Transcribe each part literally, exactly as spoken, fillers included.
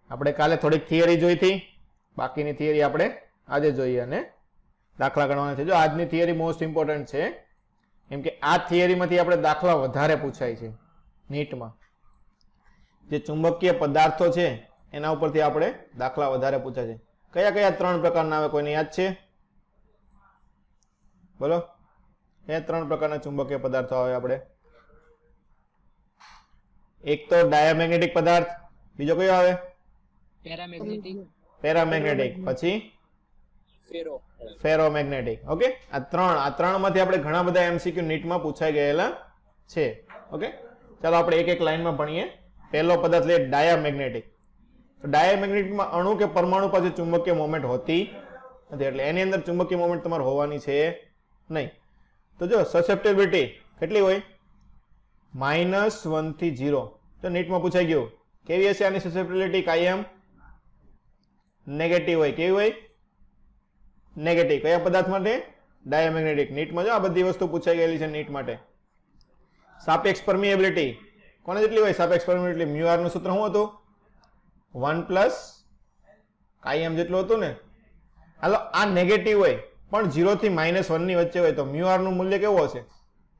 આપણે કાલે થોડીક થિયરી જોઈ હતી, બાકીની થિયરી આપણે આજે જોઈએ અને દાખલા ગણવાના છે. જો આજની થિયરી મોસ્ટ ઇમ્પોર્ટન્ટ છે, કેમ કે આ થિયરીમાંથી આપણે દાખલા વધારે પૂછાય છે નીટમાં. જે ચુંબકીય પદાર્થો છે એના ઉપરથી આપણે દાખલા વધારે પૂછાય છે. કયા કયા ત્રણ પ્રકારના આવે, કોઈને યાદ છે? બોલો, કયા ત્રણ પ્રકારના ચુંબકીય પદાર્થો આવે આપણે? એક તો ડાયામેગ્નેટિક પદાર્થ, બીજો કયો આવે? પેરામેગ્નેટિક. પેરામેગ્નેટિક, પછી ફેરો ફેરોમેગ્નેટિક. ઓકે, આ ત્રણ આ ત્રણ માંથી આપણે ઘણા બધા એમસીક્યુ નીટમાં પૂછાઈ ગયેલા છે. ઓકે, ચાલો આપણે એક એક લાઈનમાં ભણીએ. પહેલો પદાર્થ લે ડાયામેગ્નેટિક. તો ડાયામેગ્નેટિકમાં અણુ કે પરમાણુ પાસે ચુંબકીય મોમેન્ટ હોતી નથી, એટલે એની અંદર ચુંબકીય મોમેન્ટ તમારે હોવાની છે નહીં. તો જો સસેપ્ટેબિલિટી કેટલી હોય? માઇનસ વન થી ઝીરો. તો નીટમાં પૂછાઈ ગયું કેવી હશે આની સસેપ્ટેબિલિટી? કાયમ નેગેટિવ હોય. કેવી હોય? નેગેટિવ. કયા પદાર્થ માટે? ડાયામેગ્નેટિક. નીટમાં જો આ બધી વસ્તુ પૂછાઈ ગયેલી છે નીટ માટે. સાપેક્ષ પરમિએબિલિટી કોને જેટલી હોય? સાપેક્ષ પરમિએબિલિટી મ્યુ આર નું સૂત્ર શું હતું? વન પ્લસ કાયમ જેટલું હતું ને. હાલો, આ નેગેટિવ હોય પણ ઝીરો થી માઇનસ વન ની વચ્ચે હોય તો મ્યુ આર નું મૂલ્ય કેવું હશે?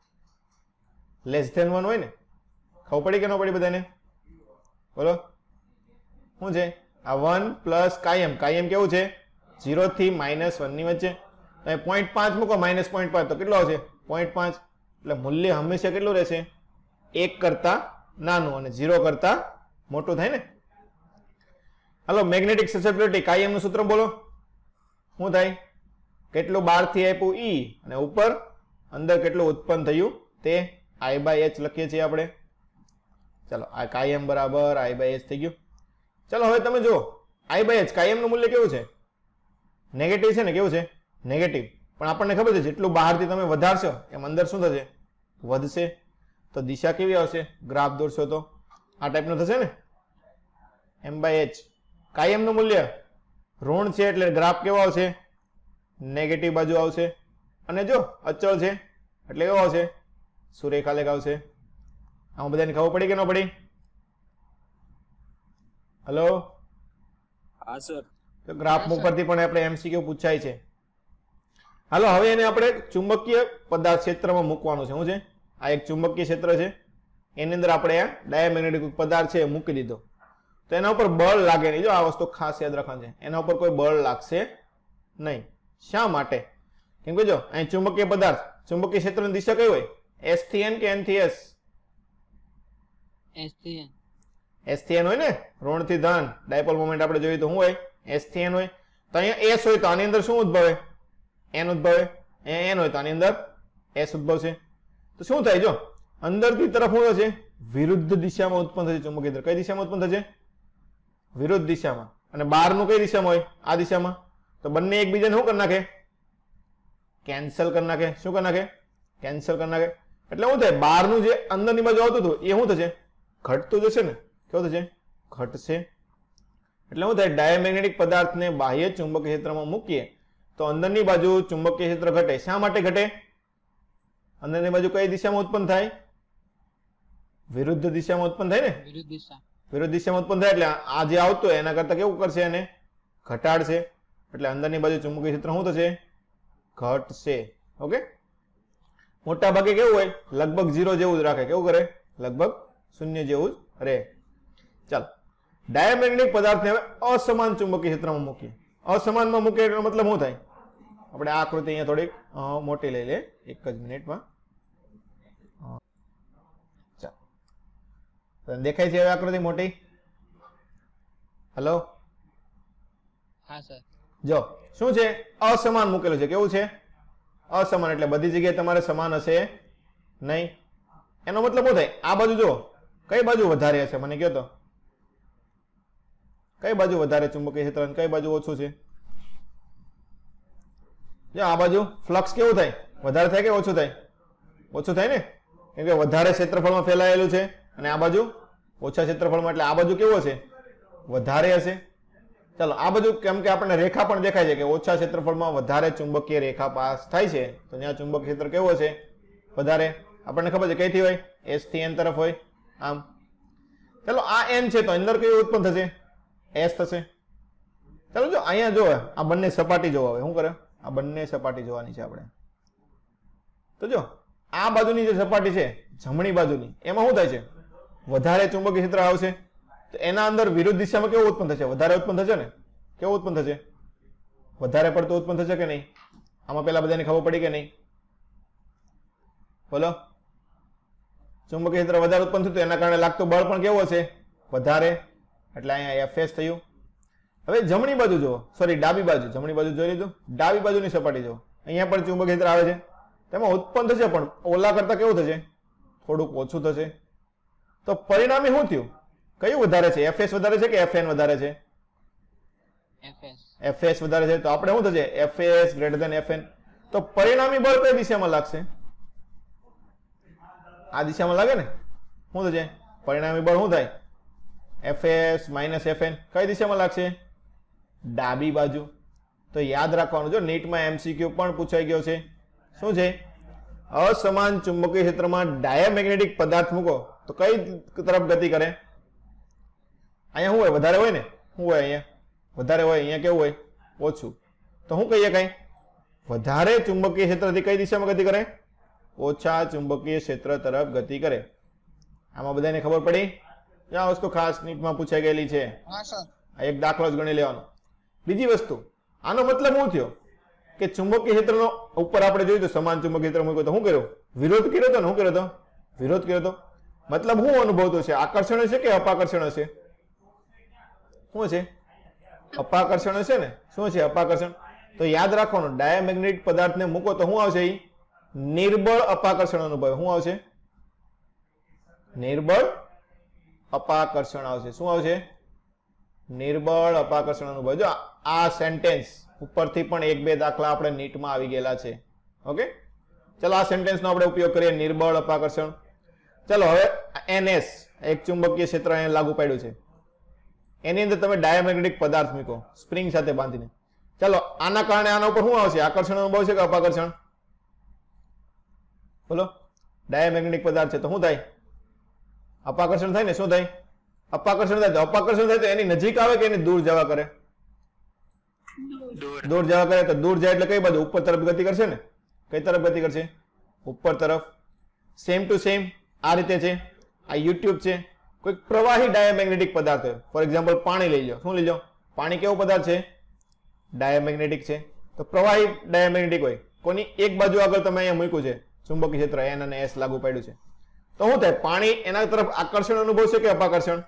લેસ ધેન વન હોય ને. ખબર પડી કે ન પડી બધાને? બોલો શું છે આ? વન પ્લસ કાયમ. કાયમ કેવું છે? ઝીરો થી માઇનસ વન ની વચ્ચે. તમે પોઈન્ટ પાંચ મૂકો, માઇનસ પોઈન્ટ પાંચ તો કેટલો આવશે? પોઈન્ટ પાંચ. એટલે મૂલ્ય હંમેશા કેટલું રહેશે? એક કરતા નાનું અને ઝીરો કરતા મોટું થાય ને. હાલો, મેગ્નેટિક સસેપ્ટિબિલિટી કાયમ નું સૂત્ર બોલો. શું થાય? કેટલું બહાર થી આપ્યું ઈ અને ઉપર અંદર કેટલું ઉત્પન્ન થયું તે આઈ બાય એચ લખીએ છીએ આપણે. ચાલો, આ કાયમ બરાબર આઈ બાય એચ થઈ ગયું. ચાલો હવે તમે જુઓ આઈ બાય એચ કાયમ નું મૂલ્ય કેવું છે? નેગેટિવ છે ને. કેવું છે? નેગેટિવ. પણ આપણને ખબર છે જેટલું બહારથી તમે વધારશો એમ અંદર શું થશે? વધશે. તો દિશા કેવી આવશે? ગ્રાફ દોરશો તો આ ટાઈપનો થશે ને. એમ બાય એચ કાયમનું મૂલ્ય ઋણ છે એટલે ગ્રાફ કેવો આવશે? નેગેટિવ બાજુ આવશે. અને જો અચળ છે એટલે કેવો આવશે? સુરેખાલેખ આવશે. આમાં બધાને ખબર પડી કે ન પડી? હલો, હા સર. તો ગ્રાફ ઉપરથી પણ આપણે એમસીક્યુ પૂછાય છે. હાલો, હવે એને આપણે ચુંબકીય પદાર્થ ક્ષેત્રમાં મૂકવાનું છે. શું છે? આ એક ચુંબકીય ક્ષેત્ર છે, એની અંદર આપણે આ ડાયામેગ્નેટિક પદાર્થ છે મૂકી દીધો. તો એના ઉપર બળ લાગે નહીં. જો આ વસ્તુ ખાસ યાદ રાખવાની છે, એના ઉપર કોઈ બળ લાગશે નહીં. શા માટે? કેમ કે જો અહીં ચુંબકીય પદાર્થ, ચુંબકીય ક્ષેત્રની દિશા કઈ હોય? એસ થી એન કે એન થી એસ? એસ થી એન. એસ થી એન હોય ને. ઋણ થી ધન. ડાયપોલ મોમેન્ટ આપણે જોઈએ તો શું હોય? એસ થી એન હોય. તો અહીંયા એસ હોય તો આની અંદર શું ઉદ્ભવે? એન ઉદ્ભવે. અહીંયા એન હોય તો આની અંદર એસ ઉદ્ભવશે. તો શું થાય? જો અંદરની તરફ શું છે? વિરુદ્ધ દિશામાં ઉત્પન્ન થશે ચુંબકીય ક્ષેત્ર. કઈ દિશામાં ઉત્પન્ન થશે? વિરુદ્ધ દિશામાં. અને બહારનું કઈ દિશામાં હોય? આ દિશામાં. તો બંને એકબીજાને શું કરી નાખે? કેન્સલ કરી નાખે. શું કરી નાખે? કેન્સલ કરી નાખે. એટલે શું થાય? બહારનું જે અંદરની બાજુ આવતું હતું એ શું થશે? ઘટતું જશે ને. કેવું થશે? ઘટશે. એટલે શું થાય? ડાયામેગ્નેટિક પદાર્થને બાહ્ય ચુંબકીય ક્ષેત્રમાં મૂકીએ તો અંદરની બાજુ ચુંબકીય ક્ષેત્ર ઘટે. શા માટે ઘટે? અંદરની બાજુ કઈ દિશામાં ઉત્પન્ન થાય? વિરુદ્ધ દિશામાં ઉત્પન્ન થાય ને. વિરુદ્ધ દિશા. વિરુદ્ધ દિશામાં ઉત્પન્ન થાય એટલે આ જે આવતું હોય એના કરતા કેવું કરશે? એને ઘટાડશે. એટલે અંદરની બાજુ ચુંબકીય ક્ષેત્ર શું થશે? ઘટશે. ઓકે, મોટા ભાગે કેવું હોય? લગભગ ઝીરો જેવું જ રાખે. કેવું કરે? લગભગ શૂન્ય જેવું જ રહે. ચાલો, ડાયામેગ્નેટિક પદાર્થને હવે અસમાન ચુંબકીય ક્ષેત્રમાં મૂકીએ. અસમાનમાં મૂકીએ એનો મતલબ શું થાય? આપણે આ આકૃતિ અહીંયા થોડીક મોટી લઈ લે એક જ મિનિટમાં. ચાલો, દેખાય છે હવે આકૃતિ મોટી? હલો, હા સર. જો શું છે? અસમાન મૂકેલું છે. કેવું છે? અસમાન. એટલે બધી જગ્યાએ તમારે સમાન હશે નહીં. એનો મતલબ શું થાય? આ બાજુ જો કઈ બાજુ વધારે હશે? મને કહો તો. કઈ બાજુ વધારે ચુંબકીય ક્ષેત્ર, કઈ બાજુ ઓછું છે? જો આ બાજુ ફ્લક્સ કેવું થાય? વધારે થાય કે ઓછું થાય? ઓછું થાય ને. કેમ કે વધારે ક્ષેત્રફળમાં ફેલાયેલું છે અને આ બાજુ ઓછા ક્ષેત્રફળમાં. એટલે આ બાજુ કેવું હશે? વધારે હશે. ચાલો, આ બાજુ કેમ કે આપણને રેખા પણ દેખાય છે કે ઓછા ક્ષેત્રફળમાં વધારે ચુંબકીય રેખા પાસ થાય છે, તો ત્યાં ચુંબકીય ક્ષેત્ર કેવું હશે? વધારે. આપણને ખબર છે કઈથી હોય? એસ થી એન તરફ હોય. આમ ચાલો, આ એન છે તો અંદર કયું ઉત્પન્ન થશે? એસ થશે. ચાલો જો અહીંયા જો આ બંને સપાટી જોવા હવે શું કરે, આ બંને સપાટી જોવાની છે આપણે. તો જો આ બાજુની જે સપાટી છે જમણી બાજુની, એમાં શું થાય છે, વધારે ચુંબકીય ક્ષેત્ર આવશે. તો એના અંદર વિરુદ્ધ દિશામાં કેવું ઉત્પન્ન થશે, વધારે ઉત્પન્ન થશે ને. કેવું ઉત્પન્ન થશે, વધારે પડતું ઉત્પન્ન થશે કે નહીં. આમાં પેલા બધાને ખબર પડી કે નહીં, બોલો. ચુંબકીય ક્ષેત્ર વધારે ઉત્પન્ન થયું એના કારણે લાગતું બળ પણ કેવું હશે, વધારે. એટલે અહીંયા એફએસ થયું. હવે જમણી બાજુ જુઓ, સોરી ડાબી બાજુ, જમણી બાજુ જોઈ લીધું, ડાબી બાજુની સપાટી જુઓ. અહીંયા પણ ચુંબકીય ક્ષેત્ર આવે છે, તેમાં ઉત્પન્ન થશે પણ ઓલા કરતા કેવું થશે, થોડુંક ઓછું થશે. તો પરિણામે શું થયું, કયું વધારે છે, એફએસ વધારે છે કે એફએન વધારે છે, એફએસ એફએસ વધારે છે. તો આપણે શું થશે, એફએસ ગ્રેટર ધેન એફએન. તો પરિણામી બળ કઈ દિશામાં લાગશે, આ દિશામાં લાગે ને. શું થશે, પરિણામી બળ શું થાય, એફએસ માઇનસ એફએન, કઈ દિશામાં લાગશે, ડાબી બાજુ. તો યાદ રાખવાનું, જો નીટમાં એમસીક્યુ પણ પૂછાઈ ગયો છે. શું છે, અસમાન ચુંબકીય ક્ષેત્રમાં ડાયામેગ્નેટિક પદાર્થ મૂકો તો કઈ તરફ ગતિ કરે. અહીંયા શું હોય, વધારે હોય ને, શું હોય અહીંયા વધારે હોય, અહીંયા કેવું હોય, ઓછું. તો શું કહીએ, કઈ વધારે ચુંબકીય ક્ષેત્રથી કઈ દિશામાં ગતિ કરે, ઓછા ચુંબકીય ક્ષેત્ર તરફ ગતિ કરે. આમાં બધાને ખબર પડી. આ વસ્તુ ખાસ નીટમાં પૂછાઈ ગયેલી છે. આ એક દાખલો જ ગણી લેવાનો. બીજી વસ્તુ, આનો મતલબ શું થયો કે ચુંબકીય ક્ષેત્રનો ઉપર આપણે જોયું તો સમાન ચુંબકીય ક્ષેત્ર મૂક્યો તો શું કર્યો, વિરોધ કર્યો તો ને. શું કર્યો તો, વિરોધ કર્યો તો. મતલબ શું અનુભવતો છે, આકર્ષણ હશે કે અપાકર્ષણ હશે, શું છે, અપાકર્ષણ હશે ને. શું છે અપાકર્ષણ, તો યાદ રાખવાનું, ડાયામેગ્નેટિક પદાર્થને મૂકો તો શું આવશે, નિર્બળ અપાકર્ષણ અનુભવે. શું આવશે, નિર્બળ અપાકર્ષણ આવશે. શું આવશે, નિર્બળ અપાકર્ષણ અનુભવ. જો આ સેન્ટેન્સ ઉપરથી પણ એક બે દાખલા આપણે નીટમાં આવી ગયેલા છે. ઓકે, ચલો આ સેન્ટેન્સનો આપણે ઉપયોગ કરીએ, નિર્બળ અપાકર્ષણ. ચલો હવે એનએસ એક ચુંબકીય ક્ષેત્ર અહીંયા લાગુ પાડ્યું છે, એની અંદર તમે ડાયામેગ્નેટિક પદાર્થ મૂકો સ્પ્રિંગ સાથે બાંધીને. ચલો આના કારણે આના ઉપર શું આવશે, આકર્ષણ અનુભવ છે કે અપાકર્ષણ, બોલો. ડાયામેગ્નેટિક પદાર્થ છે તો શું થાય, અપાકર્ષણ થાય ને. શું થાય, અપાકર્ષણ થાય. તો અપાકર્ષણ થાય તો એની નજીક આવે કે એની દૂર જવા કરે, દૂર જવા કરે. તો દૂર જાય એટલે કઈ બાજુ, ઉપર તરફ ગતિ કરશે ને. કઈ તરફ ગતિ કરશે, ઉપર તરફ. સેમ ટુ સેમ આ રીતે છે. આ યુટ્યુબ છે, કોઈક પ્રવાહી ડાયામેગ્નેટિક પદાર્થ હોય, ફોર એક્ઝામ્પલ પાણી લઈ લો. શું લઈ લો, પાણી કેવો પદાર્થ છે, ડાયામેગ્નેટિક છે. તો પ્રવાહી ડાયામેગ્નેટિક હોય, કોની એક બાજુ આગળ તમે અહીંયા મૂક્યું છે ચુંબકીય ક્ષેત્ર એન અને એસ લાગુ પાડ્યું છે. તો શું થાય, પાણી એના તરફ આકર્ષણ અનુભવશે કે અપાકર્ષણ,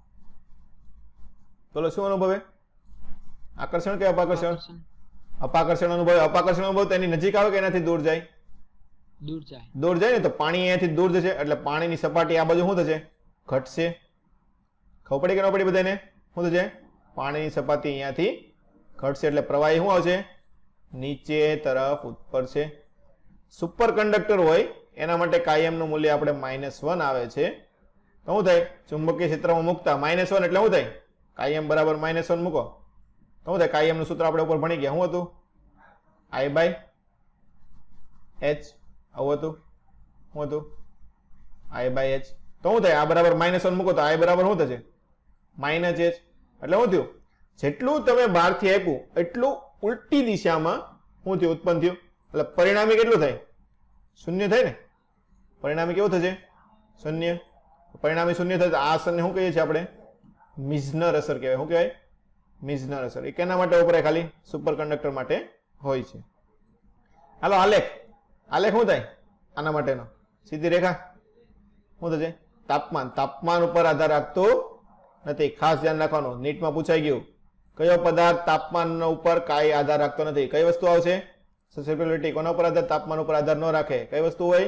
બોલો શું અનુભવે, આકર્ષણ કે અપાકર્ષણ, અપાકર્ષણ અનુભવે. અપાકર્ષણ અનુભવ તો એની નજીક આવે કે એનાથી દૂર જાય, દૂર જાય. દૂર જાય ને. તો પાણી અહીંયાથી દૂર જશે એટલે પાણીની સપાટી આ બાજુ શું થશે, ઘટશે. ખબર પડી કે ન પડી બધાને, શું થશે, પાણીની સપાટી અહીંયાથી ઘટશે એટલે પ્રવાહી શું આવશે, નીચે તરફ ઉપર છે. સુપર કંડક્ટર હોય એના માટે કાયમનું મૂલ્ય આપણે માઇનસ વન આવે છે. તો શું થાય, ચુંબકીય ક્ષેત્રમાં મૂકતા માઇનસ વન એટલે શું થાય, કાયમ બરાબર માઇનસ વન મૂકો તો શું થાય, કાયમનું સૂત્ર આપણે ઉપર ભણી ગયા. શું હતું, આઈ બાય એચ. આવું હતું, શું હતું, આઈ બાય એચ. તો શું થાય, આ બરાબર માઇનસ વન મૂકો તો આઈ બરાબર શું થશે, માઇનસ એચ. એટલે શું થયું, જેટલું તમે બહારથી આપ્યું એટલું ઉલટી દિશામાં શું થયું, ઉત્પન્ન થયું. એટલે પરિણામી કેટલું થાય, શૂન્ય થાય ને. પરિણામી કેવું થશે, શૂન્ય. પરિણામી શૂન્ય થાય તો આ અસરને શું કહીએ છીએ આપણે, મિઝનર અસર કહેવાય. શું કહેવાય, મિઝનર અસર. એ કેના માટે વપરાય, ખાલી સુપર કંડક્ટર માટે હોય છે. હાલો આલેખ, આલેખ શું થાય આના માટેનો, સીધી રેખા. શું થશે, તાપમાન. તાપમાન ઉપર આધાર રાખતો નથી, ખાસ ધ્યાન રાખવાનું. નીટમાં પૂછાઈ ગયું કયો પદાર્થ તાપમાન ઉપર કાંઈ આધાર રાખતો નથી. કઈ વસ્તુ આવશે, સસેપ્ટિબિલિટી. કોના ઉપર આધાર, તાપમાન ઉપર આધાર ન રાખે. કઈ વસ્તુ હોય,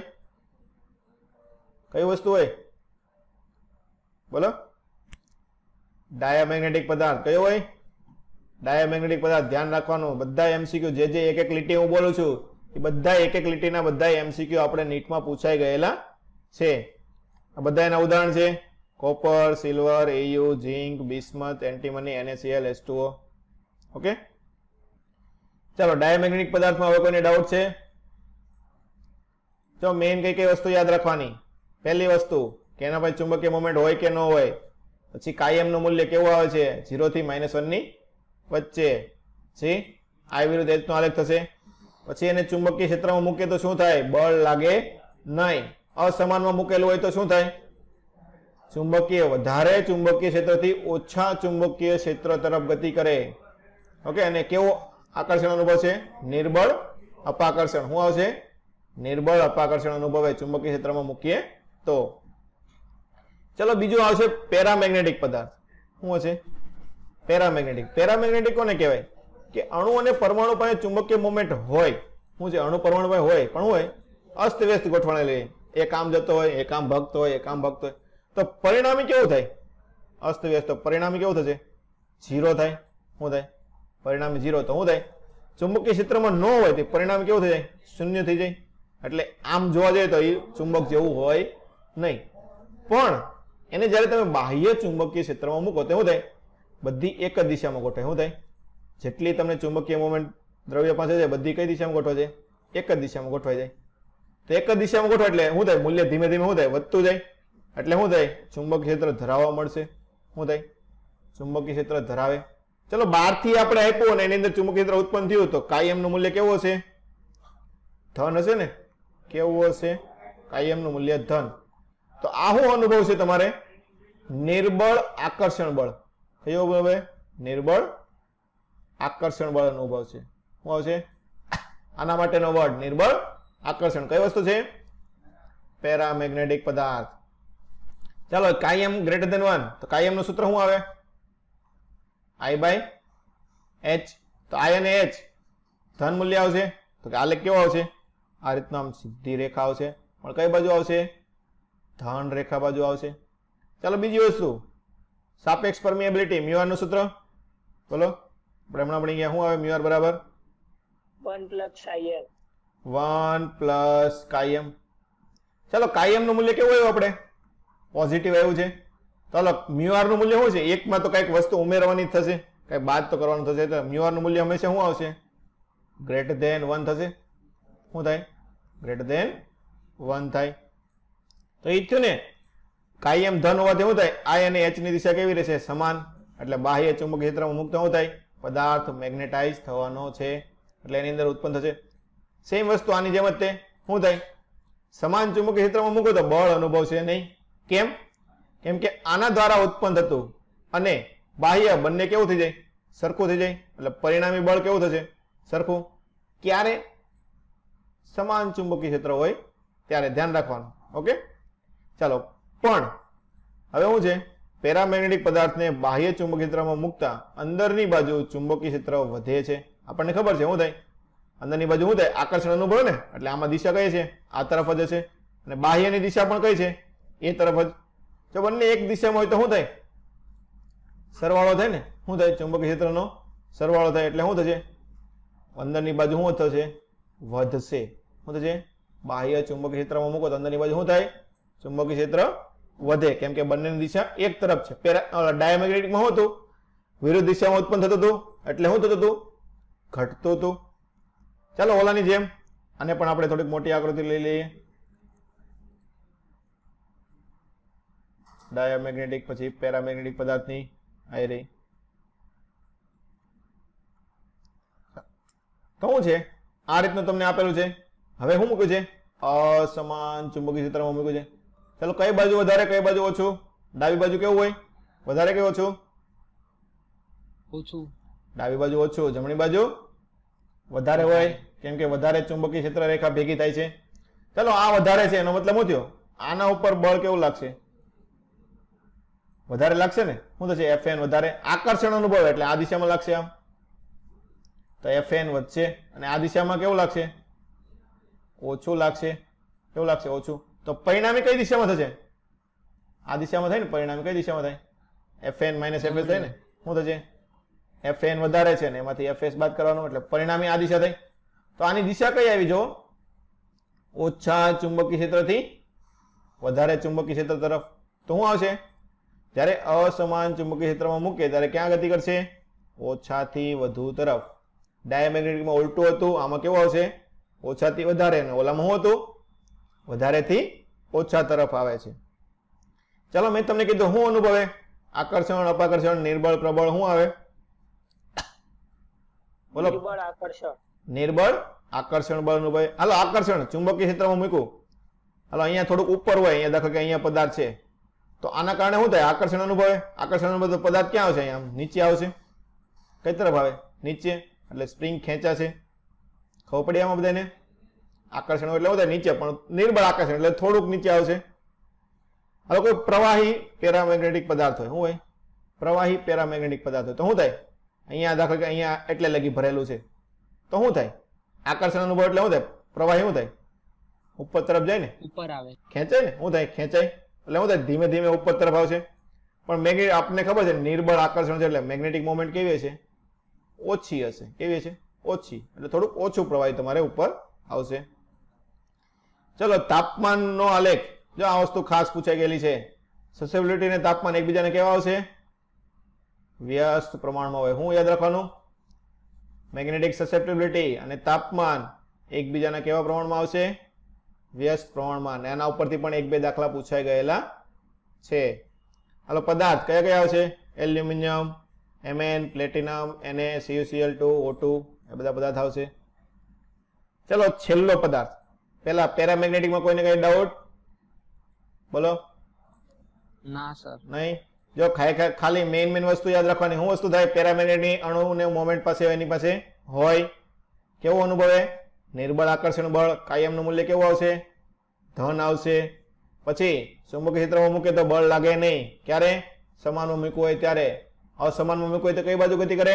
કઈ વસ્તુ હોય, બોલો. ડાયામેગ્નેટિક પદાર્થ કયો હોય, ડાયામેગ્નેટિક પદાર્થ. ધ્યાન રાખવાનું, બધા એમસીક્યુ જે જે એક એક લીટી હું બોલું છું એ બધા એક એક લીટીના બધા એમસીક્યુ આપણે નીટમાં પૂછાઈ ગયેલા છે. આ બધા એના ઉદાહરણ છે, copper, silver, AU, zinc, bismuth, antimony, NACL, H two O. Okay, ચાલો ડાયામેગ્નેટિક પદાર્થમાં હવે કોઈને ડાઉટ છે? જો મેઇન કઈ કઈ વસ્તુ યાદ રાખવાની. પહેલી વસ્તુ કે એના પાસે ચુંબકીય મોમેન્ટ હોય કે ન હોય. તો પછી કાયમ નું મૂલ્ય કેવું આવે છે? ઝીરો થી માઇનસ વન ની વચ્ચે. જી I વિરુદ્ધ H નો આલેખ થશે. પછી એને ચુંબકીય ક્ષેત્રમાં મૂકે તો શું થાય? બળ લાગે નહીં. અસમાનમાં મૂકેલું હોય તો શું થાય? ચુંબકીય વધારે ચુંબકીય ક્ષેત્રથી ઓછા ચુંબકીય ક્ષેત્ર તરફ ગતિ કરે. ઓકે, અને કેવો આકર્ષણ અનુભવ છે? નિર્બળ અપાકર્ષણ. શું આવશે? નિર્બળ અપાકર્ષણ અનુભવે ચુંબકીય ક્ષેત્રમાં મૂકીએ તો. ચલો બીજું આવશે પેરામેગ્નેટિક પદાર્થ. શું હશે? પેરામેગ્નેટિક. પેરામેગ્નેટિક કોને કહેવાય? કે અણુ અને પરમાણુ પાસે ચુંબકીય મોમેન્ટ હોય. શું છે? અણુ પરમાણુ પાસે હોય પણ હોય અસ્તવ્યસ્ત ગોઠવાયેલી. એક આમ જતો હોય, એક આમ ભગતો હોય, એક આમ ભગતો હોય, તો પરિણામી કેવું થાય? અસ્તવ્યસ્ત. પરિણામી કેવું થશે? ઝીરો થાય. શું થાય? પરિણામી ઝીરો. તો શું થાય? ચુંબકીય ક્ષેત્રમાં ન હોય તે પરિણામ કેવું થઈ જાય? શૂન્ય થઈ જાય. એટલે આમ જોવા જઈએ તો એ ચુંબક જેવું હોય નહીં. પણ એને જ્યારે તમે બાહ્ય ચુંબકીય ક્ષેત્રમાં મૂકો તો શું થાય? બધી એક જ દિશામાં ગોઠવે. શું થાય? જેટલી તમને ચુંબકીય મોમેન્ટ દ્રવ્ય પાસે છે બધી કઈ દિશામાં ગોઠવે છે? એક જ દિશામાં ગોઠવાઈ જાય. તો એક જ દિશામાં ગોઠવે એટલે શું થાય? મૂલ્ય ધીમે ધીમે શું થાય? વધતું જાય. એટલે શું થાય? ચુંબકીય ક્ષેત્ર ધરાવવા મળશે. શું થાય? ચુંબકીય ક્ષેત્ર ધરાવે. ચલો બહારથી આપણે આપ્યું અને એની અંદર ચુંબકીય ક્ષેત્ર ઉત્પન્ન થયું તો કાયમનું મૂલ્ય કેવું હશે? ધન હશે ને? કેવું હશે? કાયમનું મૂલ્ય ધન. તો આ શું અનુભવ છે તમારે? નિર્બળ આકર્ષણ બળ. કયો અનુભવ? નિર્બળ આકર્ષણ બળ અનુભવ છે. શું આવશે? આના માટેનો વર્ડ નિર્બળ આકર્ષણ. કઈ વસ્તુ છે? પેરામેગ્નેટિક પદાર્થ. ચાલો કાયમ ગ્રેટર ધેન વન. તો કાયમનું સૂત્ર શું આવે? I by H. તો I અને H ધન મૂલ્ય આવશે. તો કે આલેખ કેવો આવશે? આ રીતના આમ સીધી રેખા આવશે. પણ કઈ બાજુ આવશે? ધન રેખા બાજુ આવશે. ચાલો બીજી વસ્તુ સાપેક્ષ પરમિએબિલિટી. મ્યુ આર નું સૂત્ર બોલો. આપણે હમણાં ભણી ગયા. શું આવે? મ્યુ આર બરાબર વન પ્લસ કાયમ. વન પ્લસ કાયમ. ચાલો કાયમનું મૂલ્ય કેવું આવ્યું? આપણે પોઝિટિવ આવ્યું છે. ચાલો મ્યુ આર નું મૂલ્ય શું છે? એકમાં તો કઈક વસ્તુ ઉમેરવાની થશે, કઈ બાદ તો કરવાનું થશે. તો મ્યુ આર નું મૂલ્ય હંમેશા શું આવશે? ગ્રેટર ધેન વન થશે. શું થાય? ગ્રેટર ધેન વન થાય. તો એ થયું ને. કાયમ ધન હોવાથી શું થાય? I અને H ની દિશા કેવી રહેશે? સમાન. એટલે બાહ્ય ચુંબકીય ક્ષેત્રમાં મુક્ત શું થાય? પદાર્થ મેગ્નેટાઇઝ થવાનો છે. એટલે એની અંદર ઉત્પન્ન થશે. સેમ વસ્તુ આની જેમ જ તે શું થાય? સમાન ચુંબકીય ક્ષેત્રમાં મૂકો તો બળ અનુભવશે નહીં. કેમ? કેમ કે આના દ્વારા ઉત્પન્ન થતું અને બાહ્ય બંને કેવું થઈ જાય? સરખું થઈ જાય. એટલે પરિણામી બળ કેવું થશે? સરખું. ક્યારે? સમાન ચુંબકીય ક્ષેત્ર હોય ત્યારે ધ્યાન રાખવાનું. ઓકે, ચાલો. પણ હવે શું છે? પેરામેગ્નેટિક પદાર્થને બાહ્ય ચુંબકીય ક્ષેત્રમાં મૂકતા અંદરની બાજુ ચુંબકીય ક્ષેત્ર વધે છે. આપણને ખબર છે શું થાય? અંદરની બાજુ શું થાય? આકર્ષણ અનુભવ ને. એટલે આમાં દિશા કઈ છે? આ તરફ જ છે. અને બાહ્યની દિશા પણ કઈ છે? એ તરફ જ. જો બંને એક દિશામાં હોય તો શું થાય? સરવાળો થાય ને. શું થાય? ચુંબકીય ક્ષેત્રનો સરવાળો થાય. એટલે શું થશે? અંદરની બાજુ શું થશે? વધશે. શું થશે? બાહ્ય ચુંબકીય ક્ષેત્રમાં મૂકો તો અંદરની બાજુ શું થાય? ચુંબકીય ક્ષેત્ર વધે. કેમ કે બંનેની દિશા એક તરફ છે. પેરા ડાયામેગ્નેટિકમાં શું હતું? વિરુદ્ધ દિશામાં ઉત્પન્ન થતું હતું. એટલે શું થતું હતું? ઘટતું હતું. ચાલો ઓલાની જેમ આને પણ આપણે થોડીક મોટી આકૃતિ લઈ લઈએ. ડાયામેગ્નેટિક પછી પેરામેગ્નેટિક પદાર્થની આવી રહી. તો શું છે? આ રીતનું તમને આપેલું છે. હવે શું મૂક્યું છે? અસમાન ચુંબકીય ક્ષેત્રમાં મૂક્યું છે. ચાલો કઈ બાજુ વધારે કઈ બાજુ ઓછું? ડાબી બાજુ કેવું હોય? વધારે કે ઓછું? ઓછું. ડાબી બાજુ ઓછું, જમણી બાજુ વધારે હોય. કેમ કે વધારે ચુંબકીય ક્ષેત્ર રેખા ભેગી થાય છે. ચાલો આ વધારે છે એનો મતલબ શું થયો? આના ઉપર બળ કેવું લાગશે? વધારે લાગશે ને. શું થશે? એફ એન વધારે. આકર્ષણ અનુભવ એટલે આ દિશામાં લાગશે આમ. તો એફ એન વધશે. અને આ દિશામાં કેવું લાગશે? ઓછું લાગશે. કેવું લાગશે? ઓછું. તો પરિણામી કઈ દિશામાં થશે? આ દિશામાં થાય ને. પરિણામી કઈ દિશામાં થાય? F N minus F S થાય ને. શું થશે? એફ એન વધારે છે ને એમાંથી એફ એસ બાદ કરવાનું એટલે પરિણામી આ દિશા થઈ. તો આની દિશા કઈ આવી? જો ઓછા ચુંબકીય ક્ષેત્રથી વધારે ચુંબકીય ક્ષેત્ર તરફ. તો શું આવશે? જ્યારે અસમાન ચુંબકીય ક્ષેત્રમાં મૂકે ત્યારે ક્યાં ગતિ કરશે? ઓછાથી વધુ તરફ. ડાયામેગ્નેટિકમાં ઉલટું હતું. આમાં કેવું આવશે? ઓછાથી વધારે. અને ઓલામાં શું હતું? વધારેથી ઓછા તરફ આવે છે. ચાલો મેં તમને કીધું શું અનુભવે? આકર્ષણ, અપાકર્ષણ, નિર્બળ, પ્રબળ શું આવે? બોલો. નિર્બળ આકર્ષણ. નિર્બળ આકર્ષણ બળ અનુભવે. હાલો આકર્ષણ ચુંબકીય ક્ષેત્રમાં મૂક્યું. હાલો અહીંયા થોડુંક ઉપર હોય, અહીંયા દાખલા કે અહીંયા પદાર્થ છે, તો આના કારણે શું થાય? આકર્ષણ અનુભવે. આકર્ષણ અનુભવે પદાર્થ ક્યાં આવશે? અહીંયા નીચે આવશે. કઈ તરફ આવે? નીચે. એટલે સ્પ્રિંગ ખેંચાશે. ખબર પડી આમાં બધાને? આકર્ષણ એટલે શું થાય? નીચે. પણ નિર્બળ આકર્ષણ એટલે થોડુંક નીચે આવશે. હવે કોઈ પ્રવાહી પેરામેગ્નેટિક પદાર્થ હોય, શું હોય? પ્રવાહી પેરામેગ્નેટિક પદાર્થ હોય તો શું થાય? અહીંયા દાખલા કે અહીંયા એટલે લગી ભરેલું છે, તો શું થાય? આકર્ષણ અનુભવ એટલે શું થાય? પ્રવાહી શું થાય? ઉપર તરફ જાય ને, ઉપર આવે, ખેંચાય ને. શું થાય? ખેંચાય એટલે શું થાય? ધીમે ધીમે ઉપર તરફ આવશે. પણ મેગ્નેટ આપણને ખબર છે નિર્બળ આકર્ષણ છે એટલે મેગ્નેટિક મોમેન્ટ કેવી હશે? ઓછી હશે. કેવી હશે? ઓછી. એટલે થોડુંક ઓછું પ્રવાહી તમારે ઉપર આવશે. ચલો તાપમાનનો આલેખ. જો આ વસ્તુ ખાસ પૂછાઈ ગયેલી છે. સસેબિલિટી ને તાપમાન એકબીજાને કેવા આવશે? વ્યસ્ત પ્રમાણમાં હોય. શું યાદ રાખવાનું? મેગ્નેટિક સસેપ્ટિબિલિટી અને તાપમાન એકબીજાના કેવા પ્રમાણમાં આવશે? વ્યસ્ત પ્રમાણમાં. એના ઉપરથી પણ એક બે દાખલા પૂછાઈ ગયેલા છે. હાલો પદાર્થ કયા કયા આવશે? Aluminium, MN, platinum, Na, C U C L two, O two, એ બધા પદાર્થ આવશે. ચલો છેલ્લો પદાર્થ. પેલા પેરામેગ્નેટિકમાં કોઈને કઈ ડાઉટ? બોલો. ના સર. નહીં. જો ખાલી મેઇન મેઇન વસ્તુ યાદ રાખવાની. શું વસ્તુ થાય? પેરામેગ્નેટિક અણુ ને મોમેન્ટ પાસે એની પાસે હોય. કેવું અનુભવે? નિર્બળ આકર્ષણ બળ. કાયમનું મૂલ્ય કેવું આવશે? ધન આવશે. પછી ચુંબકીય ક્ષેત્રમાં મૂકે તો બળ લાગે નહીં. ક્યારે? સમાનમાં મૂકવું હોય ત્યારે. હવે સમાનમાં મૂકવું હોય તો કઈ બાજુ ગતિ કરે?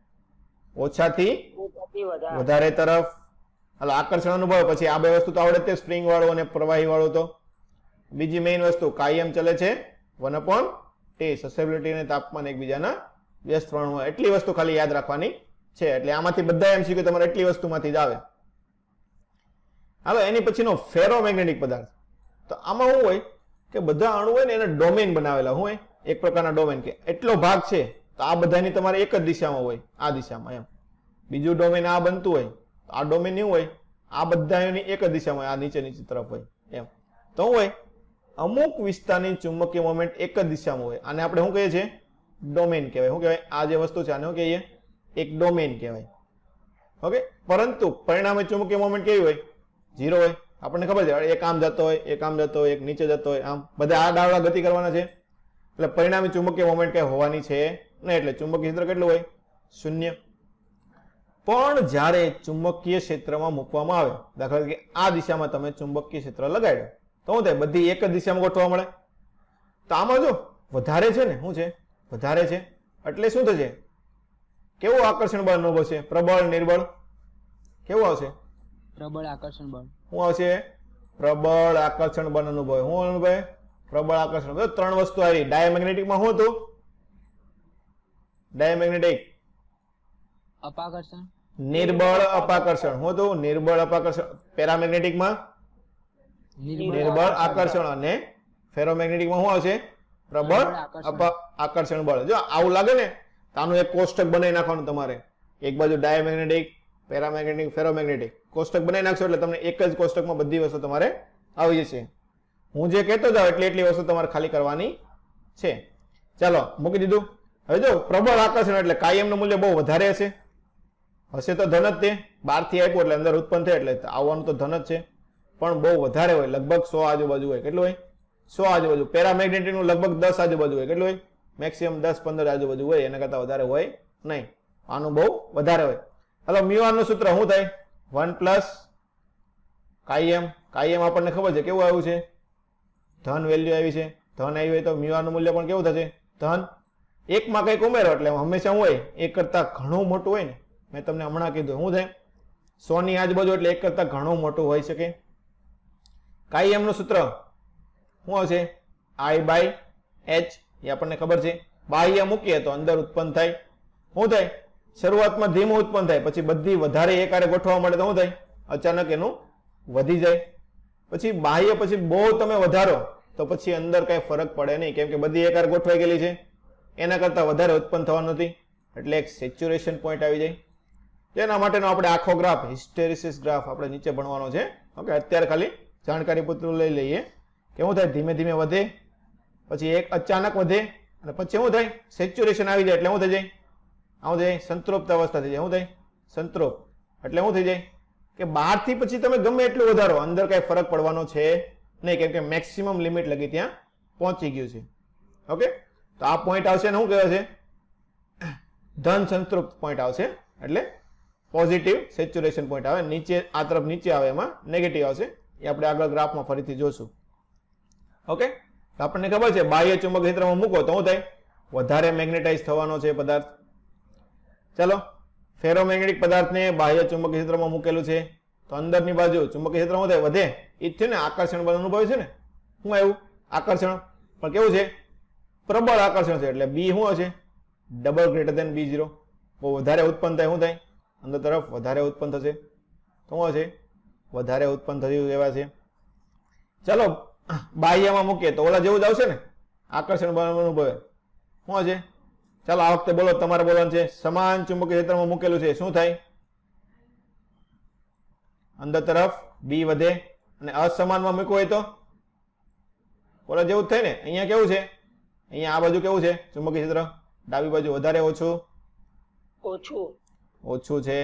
ઓછાથી વધારે તરફ. હાલો આકર્ષણ અનુભવ. પછી આ બે વસ્તુ તો આવડે તે, સ્પ્રિંગ વાળું અને પ્રવાહી વાળું. તો બીજી મેઇન વસ્તુ કાયમ ચલે છે. One upon T. સસેબિલિટી અને તાપમાન એકબીજાના વ્યસ્ત પ્રમાણમાં. એટલી વસ્તુ ખાલી યાદ રાખવાની છે. એટલે આમાંથી બધા એમસીક્યુ તમારે એટલી વસ્તુમાંથી જ આવે. હાલો એની પછીનો ફેરોમેગ્નેટિક પદાર્થ. તો આમાં શું હોય કે બધા અણુ હોય ને એને ડોમેન બનાવેલા હોય. એક પ્રકારના ડોમેન કે એટલો ભાગ છે તો આ બધાની તમારે એક જ દિશામાં હોય, આ દિશામાં એમ. બીજું ડોમેન આ બનતું હોય તો આ ડોમેન એવું હોય, આ બધાની એક જ દિશામાં હોય, આ નીચે નીચે તરફ હોય એમ. તો શું હોય? અમુક વિસ્તારની ચુંબકીય મોમેન્ટ એક જ દિશામાં હોય. આને આપણે શું કહીએ છીએ? ડોમેન કહેવાય. શું કહેવાય? આ જે વસ્તુ છે આને શું કહીએ? એક ડોમેન કહેવાય. ઓકે. પરંતુ પરિણામે ચુંબકીય મોમેન્ટ કેવી હોય? ઝીરો હોય. આપણને ખબર છે એક આમ જતો હોય, એક આમ જતો હોય, એક નીચે જતો હોય, આમ બધા આ ડાવડા ગતિ કરવાના છે. એટલે પરિણામે ચુંબકીય મોમેન્ટ કઈ હોવાની છે નહીં. એટલે ચુંબકીય ક્ષેત્ર કેટલું હોય? શૂન્ય. પણ જ્યારે ચુંબકીય ક્ષેત્રમાં મૂકવામાં આવે, દાખલા તરીકે આ દિશામાં તમે ચુંબકીય ક્ષેત્ર લગાડ્યો તો શું થાય? બધી એક જ દિશામાં ગોઠવા મળે. તો આમાં જો વધારે છે ને, શું છે? વધારે છે એટલે શું થશે? કેવું આકર્ષણ બળ અનુભવશે? પ્રબળ, નિર્બળ? કેવું આવશે? પ્રબળ આકર્ષણ બળ. શું આવશે? પ્રબળ આકર્ષણ બળ અનુભવે. શું અનુભવે? પ્રબળ આકર્ષણ. ત્રણ વસ્તુ આવી. ડાયામેગ્નેટિકમાં શું હતું? ડાયામેગ્નેટિક અપાકર્ષણ, નિર્બળ અપાકર્ષણ. શું હતું? નિર્બળ અપાકર્ષણ. પેરામેગ્નેટિકમાં નિર્બળ આકર્ષણ. અને ફેરોમેગ્નેટિકમાં શું આવશે? પ્રબળ આકર્ષણ બળ. જો આવું લાગે ને તો આનું એક કોષ્ટક બનાવી નાખવાનું તમારે. એક બાજુ ડાયામેગ્નેટિક, પેરામેગ્નેટિક, ફેરોમેગ્નેટિક કોષ્ટક બનાવી નાખશો એટલે તમને એક જ કોષ્ટકમાં બધી વસ્તુ તમારે આવી જશે. હું જે કહેતો જાઉં એટલી એટલી વસ્તુ તમારે ખાલી કરવાની છે. ચાલો મૂકી દીધું. હવે જો પ્રબળ આકર્ષણ એટલે કાયમનું મૂલ્ય બહુ વધારે હશે. હશે તો ધન જ તે. બહારથી આપ્યું એટલે અંદર ઉત્પન્ન થાય એટલે આવવાનું તો ધન જ છે. પણ બહુ વધારે હોય, લગભગ સો આજુબાજુ હોય. કેટલું હોય? સો આજુબાજુ. પેરામેગ્નેટિકનું લગભગ દસ આજુબાજુ હોય. કેટલું હોય? મેક્સિમમ દસ પંદર આજુબાજુ હોય. એના કરતા વધારે હોય નહીં. આનું બહુ વધારે હોય. હલો મ્યુઆરનું સૂત્ર શું થાય? વન પ્લસ કાયમ. કાયમ આપણને ખબર છે કેવું આવ્યું છે? ધન વેલ્યુ આવી છે. ધન આવી હોય તો મ્યુઆરનું મૂલ્ય પણ કેવું થશે? ધન. એકમાં કંઈક ઉમેરો એટલે હંમેશા શું હોય? એક કરતા ઘણું મોટું હોય ને. મેં તમને હમણાં કીધું શું થાય? સો ની આજુબાજુ એટલે એક કરતા ઘણું મોટું હોઈ શકે. કાયમનું સૂત્ર શું આવશે? આઈ બાય એચ. એ આપણને ખબર છે. બાહ્ય મૂકીએ તો અંદર ઉત્પન્ન થાય. શું થાય? શરૂઆતમાં ધીમું ઉત્પન્ન થાય, પછી બધી વધારે એકારે ગોઠવા મળે તો શું થાય? અચાનક એનું વધી જાય. પછી બાહ્ય પછી બહુ તમે વધારો તો પછી અંદર કઈ ફરક પડે નહીં, કેમ કે બધી એકારે ગોઠવાઈ ગયેલી છે. એના કરતા વધારે ઉત્પન્ન થવાનું નથી. એટલે એક સેચ્યુરેશન પોઈન્ટ આવી જાય. તેના માટેનો આપણે આખો ગ્રાફ, હિસ્ટેરિસિસ ગ્રાફ આપણે નીચે ભણવાનો છે. ઓકે. અત્યારે ખાલી જાણકારી પૂરતું લઈ લઈએ કે શું થાય? ધીમે ધીમે વધે, પછી એક અચાનક વધે અને પછી શું થાય? સેચ્યુરેશન આવી જાય એટલે શું થઈ જાય? આવું થઈ જાય સંતૃપ્ત અવસ્થા થઈ જાય. શું થાય? સંતૃપ્ત એટલે શું થઈ જાય કે બહારથી પછી તમે ગમે એટલું વધારો, અંદર કઈ ફરક પડવાનો છે નહીં, કેમ કે મેક્સિમમ લિમિટ લગી ત્યાં પહોંચી ગયું છે. ઓકે, તો આ પોઈન્ટ આવશે ને શું કહેવાય છે? ધન સંતૃપ્ત પોઈન્ટ આવશે, એટલે પોઝિટિવ સેચ્યુરેશન પોઈન્ટ આવે. નીચે આ તરફ નીચે આવે એમાં નેગેટિવ આવશે. એ આપણે આગળ ગ્રાફમાં ફરીથી જોશું. ઓકે, તો આપણને ખબર છે બાહ્ય ચુંબક ક્ષેત્રમાં મૂકો તો શું થાય? વધારે મેગ્નેટાઇઝ થવાનો છે પદાર્થ. ચાલો, ફેરોમેગ્નેટિક પદાર્થને બાહ્ય ચુંબકીય ક્ષેત્રમાં મૂકેલું છે તો અંદરની બાજુ ચુંબકીય ક્ષેત્ર શું થાય? વધે. એ જ છે ને, આકર્ષણ બળ અનુભવે છે ને. શું આવ્યું? આકર્ષણ. પણ કેવું છે? પ્રબળ આકર્ષણ છે. એટલે બી શું હશે? Double greater than B zero. બહુ વધારે ઉત્પન્ન થાય. શું થાય? અંદર તરફ વધારે ઉત્પન્ન થશે. તો શું હશે? વધારે ઉત્પન્ન થયું એવા છે. ચાલો, બાહ્યમાં મૂકીએ તો ઓલા જેવું જ આવશે ને, આકર્ષણ બળ અનુભવે. શું હશે? ચાલો, આ વખતે બોલો, તમારે બોલવાનું છે. સમાન ચુંબકીય ક્ષેત્રમાં મૂકેલું છે, શું થાય? અંદર તરફ બી વધે. અને અસમાનમાં મૂકવું હોય તો ઓલા જેવું જ થાય ને. અહીંયા કેવું છે? અહીંયા આ બાજુ કેવું છે ચુંબકીય ક્ષેત્ર? ડાબી બાજુ વધારે ઓછું? ઓછું. ઓછું છે.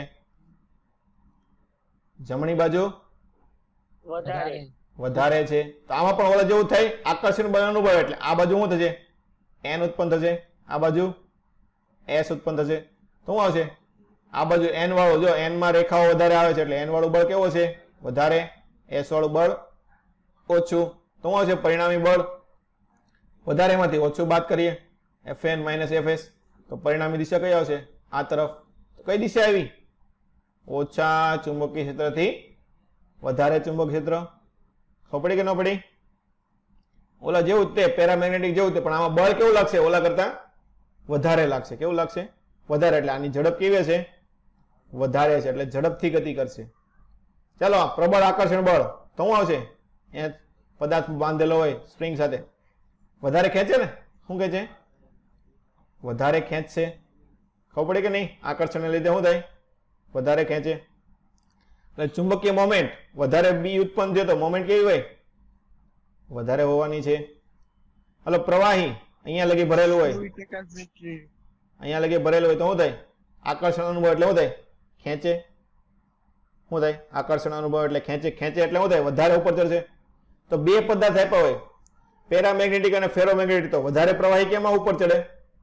જમણી બાજુ વધારે. વધારે છે. તો આમાં પણ ઓલા જેવું થાય, આકર્ષણ બળ અનુભવ. એટલે આ બાજુ શું થશે? એન ઉત્પન્ન થશે. આ બાજુ એસ ઉત્પન્ન થશે. તો શું આવશે? આ બાજુ એન વાળું, જો એન માં રેખાઓ વધારે આવે છે એટલે એન વાળું બળ કેવું છે? વધારે. એસ વાળું બળ ઓછું. તો શું આવશે? પરિણામી બળ વધારે માંથી ઓછું બાદ કરીએ, F N minus F S. તો પરિણામી દિશા કઈ આવશે? આ તરફ. કઈ દિશા આવી? ઓછા ચુંબકીય ક્ષેત્રથી વધારે ચુંબક ક્ષેત્ર. ખબર પડી કે ન પડી? ઓલા જેવું જ તે, પેરામેગ્નેટિક જેવું તે, પણ આમાં બળ કેવું લાગશે? ઓલા કરતા વધારે લાગશે. કેવું લાગશે? વધારે. એટલે આની ઝડપ કેવી છે? વધારે છે. એટલે ઝડપથી ગતિ કરશે. ચાલો, પ્રબળ આકર્ષણ બળ તો શું આવશે? એ પદાર્થ બાંધેલો હોય સ્પ્રિંગ સાથે, વધારે ખેંચે ને. શું ખેંચે? વધારે ખેંચશે. ખબર પડી કે નહીં? આકર્ષણને લીધે શું થાય? વધારે ખેંચે. એટલે ચુંબકીય મોમેન્ટ વધારે બી ઉત્પન્ન થયો તો મોમેન્ટ કેવી હોય? વધારે હોવાની છે. હલો, પ્રવાહી અહીંયા લગી ભરેલું હોય, અહીંયા લગી ભરેલું હોય તો શું થાય? આકર્ષણ અનુભવ એટલે શું થાય? ખેંચે. શું થાય? આકર્ષણ અનુભવ એટલે ખેંચે. ખેંચે એટલે શું થાય? વધારે ઉપર ચડશે. તો બે પદાર્થ આપ્યા હોય, પેરામેગ્નેટિક અને ફેરોમેગ્નેટિક, તો વધારે પ્રવાહી કેમાં ઉપર ચડે?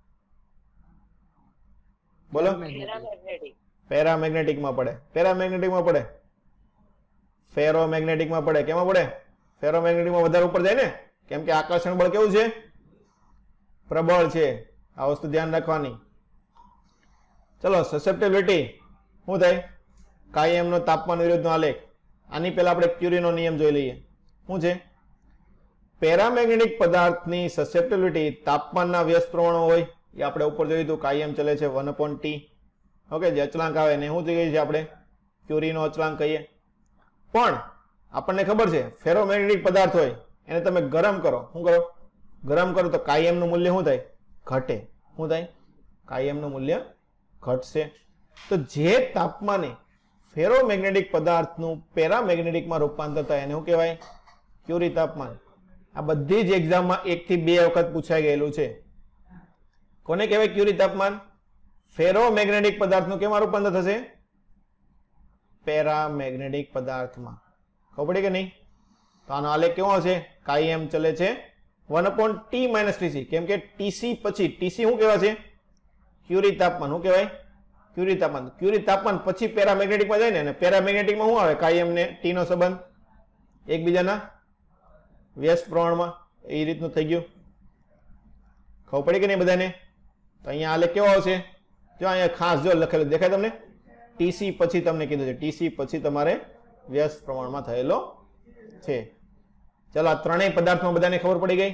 બોલો. પેરામેગ્નેટિક. પેરામેગ્નેટિકમાં પડે. પેરામેગ્નેટિકમાં પડે. ફેરોમેગ્નેટિકમાં પડે. કેમાં પડે? ફેરોમેગ્નેટિકમાં વધારે ઉપર જાય ને, કેમ કે આકર્ષણ બળ કેવું છે? પ્રબળ છે. આ વસ્તુ ધ્યાન રાખવાની. ચલો, સસેપ્ટેબિલિટી શું થાય? કાયમનો તાપમાન વિરુદ્ધનો આલેખ. આની પહેલા આપણે ક્યુરીનો નિયમ જોઈ લઈએ. શું છે? પેરામેગ્નેટિક પદાર્થની સસેપ્ટેબિલિટી તાપમાનના વ્યસ્ત પ્રમાણમાં હોય. એ આપણે ઉપર જોયું હતું, કાયમ ચલે છે વન અપોન ટી. ઓકે, જે અચળાંક આવે ને શું થઈ ગઈ છે? આપણે ક્યુરીનો અચળાંક કહીએ. પણ આપણને ખબર છે ફેરોમેગ્નેટિક પદાર્થ હોય એને તમે ગરમ કરો. શું કરો? ગરમ કરો તો કાયમનું મૂલ્ય શું થાય? ઘટે. શું થાય? કાયમનું મૂલ્ય ઘટશે. તો જે તાપમાને ફેરોમેગ્નેટિક પદાર્થનું પેરામેગ્નેટિકમાં રૂપાંતર થાય એને શું કહેવાય? ક્યુરી તાપમાન. આ બધી જ એક્ઝામમાં એક થી બે વખત પૂછાઈ ગયેલું છે. કોને કહેવાય ક્યુરી તાપમાન? ફેરોમેગ્નેટિક પદાર્થનું કેમાં રૂપાંતર થશે? પેરામેગ્નેટિક પદાર્થમાં. ખબર પડી કે નહીં? તો આનો આલેખ કેવો હશે? કાયમ ચલે છે one upon T minus TC. કેમ કે ટીસી પછી ટીસી શું કહેવાય છે? ક્યુરી તાપમાન. શું કહેવાય? ક્યુરી તાપમાન. ક્યુરી તાપમાન પછી પેરામેગ્નેટિકમાં જાય ને, અને પેરામેગ્નેટિકમાં શું આવે? કાયમ ને ટી નો સંબંધ એકબીજાના વ્યસ્ત પ્રમાણમાં. એ રીતનું થઈ ગયું. ખબર પડી કે નહીં બધાને? તો અહીંયા આલેખ કેવો આવશે? જો અહીંયા ખાસ જો લખેલું દેખાય તમને? ટીસી પછી તમને કીધું છે, ટીસી પછી તમારે વ્યસ્ત પ્રમાણમાં થયેલો છે. ચલો, આ ત્રણેય પદાર્થમાં બધાને ખબર પડી ગઈ?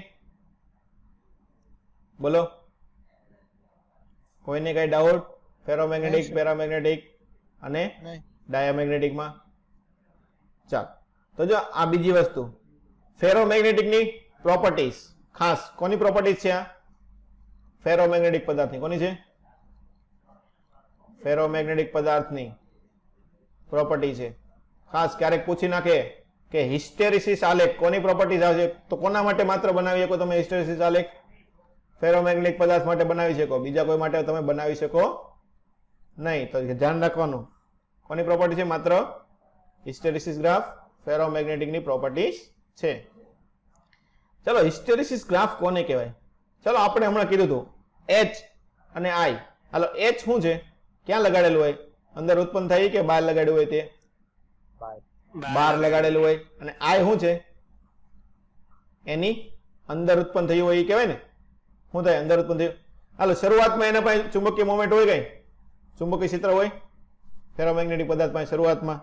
બોલો, કોઈને કઈ ડાઉટ? ફેરોમેગ્નેટિક, પેરામેગ્નેટિક અને ડાયામેગ્નેટિકમાં. ચાલો, તો જો આ બીજી વસ્તુ, ફેરોમેગ્નેટિકની પ્રોપર્ટીઝ. ખાસ કોની પ્રોપર્ટીઝ છે? આ ફેરોમેગ્નેટિક પદાર્થની. કોની છે? ફેરોમેગ્નેટિક પદાર્થની પ્રોપર્ટી છે. ખાસ ક્યારેક પૂછી નાખે કે હિસ્ટેરેસિસ આલેખ કોની પ્રોપર્ટીઝ આવે છે, તો કોના માટે માત્ર બનાવી શકો તમે હિસ્ટેરેસિસ આલેખ? ફેરોમેગ્નેટિક પદાર્થ માટે બનાવી શકો, બીજા કોઈ માટે તમે બનાવી શકો નહીં. તો ધ્યાન રાખવાનું કોની પ્રોપર્ટી છે? માત્ર હિસ્ટેરેસિસ ગ્રાફ ફેરોમેગ્નેટિકની પ્રોપર્ટીઝ છે. ચલો હિસ્ટેરેસિસ ગ્રાફ કોને કહેવાય? ચલો આપણે હમણાં કીધું હતું એચ અને આઈ. હાલો એચ શું છે? ક્યાં લગાડેલું હોય? અંદર ઉત્પન્ન થાય કે બહાર લગાડ્યું હોય? તે બહાર લગાડેલું હોય. અને આઈ શું છે? એની અંદર ઉત્પન્ન થયું હોય એ કહેવાય ને. શું થાય? અંદર ઉત્પન્ન થયું. હાલો શરૂઆતમાં એના પાસે ચુંબકીય મોમેન્ટ હોય, કઈ ચુંબકીય ક્ષેત્ર હોય ફેરોમેગ્નેટિક પદાર્થ પાસે શરૂઆતમાં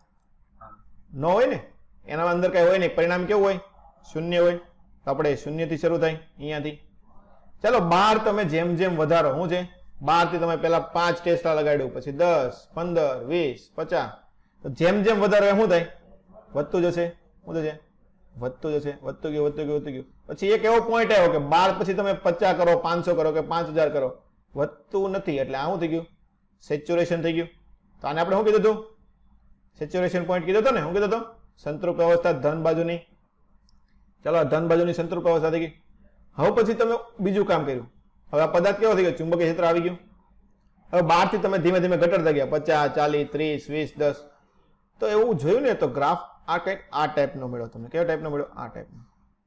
ન હોય ને, એના અંદર કઈ હોય નહીં. પરિણામ કેવું હોય? શૂન્ય હોય. તો આપણે શૂન્યથી શરૂ થાય અહીંયાથી. ચાલો બહાર તમે જેમ જેમ વધારો, શું છે? બાર થી તમે પેલા પાંચ ટેસ્લા લગાડ્યું, પછી દસ, પંદર, વીસ, પચાસ, તો જેમ જેમ વધારો એમ શું થાય? વધતું જશે. શું થશે? વધતું જશે. વધતું ગયું, વધતું ગયું, વધતું ગયું. પછી એક એવો પોઈન્ટ આવ્યો કે બાર પછી તમે પચાસ કરો, પાંચસો કરો કે પાંચ હજાર કરો, વધતું નથી. એટલે આ શું થઈ ગયું? સેચ્યુરેશન થઈ ગયું. તો આને આપણે શું કીધું હતું? સેચ્યુરેશન પોઈન્ટ કીધો હતો ને. શું કીધો હતો? સંતૃપ્ત અવસ્થા ધન બાજુની. ચલો ધન બાજુની સંતૃપ્ત અવસ્થા થઈ ગઈ. હવે પછી તમે બીજું કામ કર્યું. હવે આ પદાર્થ કેવો થઈ ગયો? ચુંબકીય ક્ષેત્ર આવી ગયું. હવે બાર થી તમે ધીમે ધીમે ઘટાડતા ગયા, પચાસ, ચાલીસ, ત્રીસ, વીસ, દસ. તો એવું જોયું ને તો ગ્રાફ આ કંઈક આ ટાઈપનો મળ્યો તમને. કેવો ટાઈપનો મળ્યો? આ ટાઈપનો.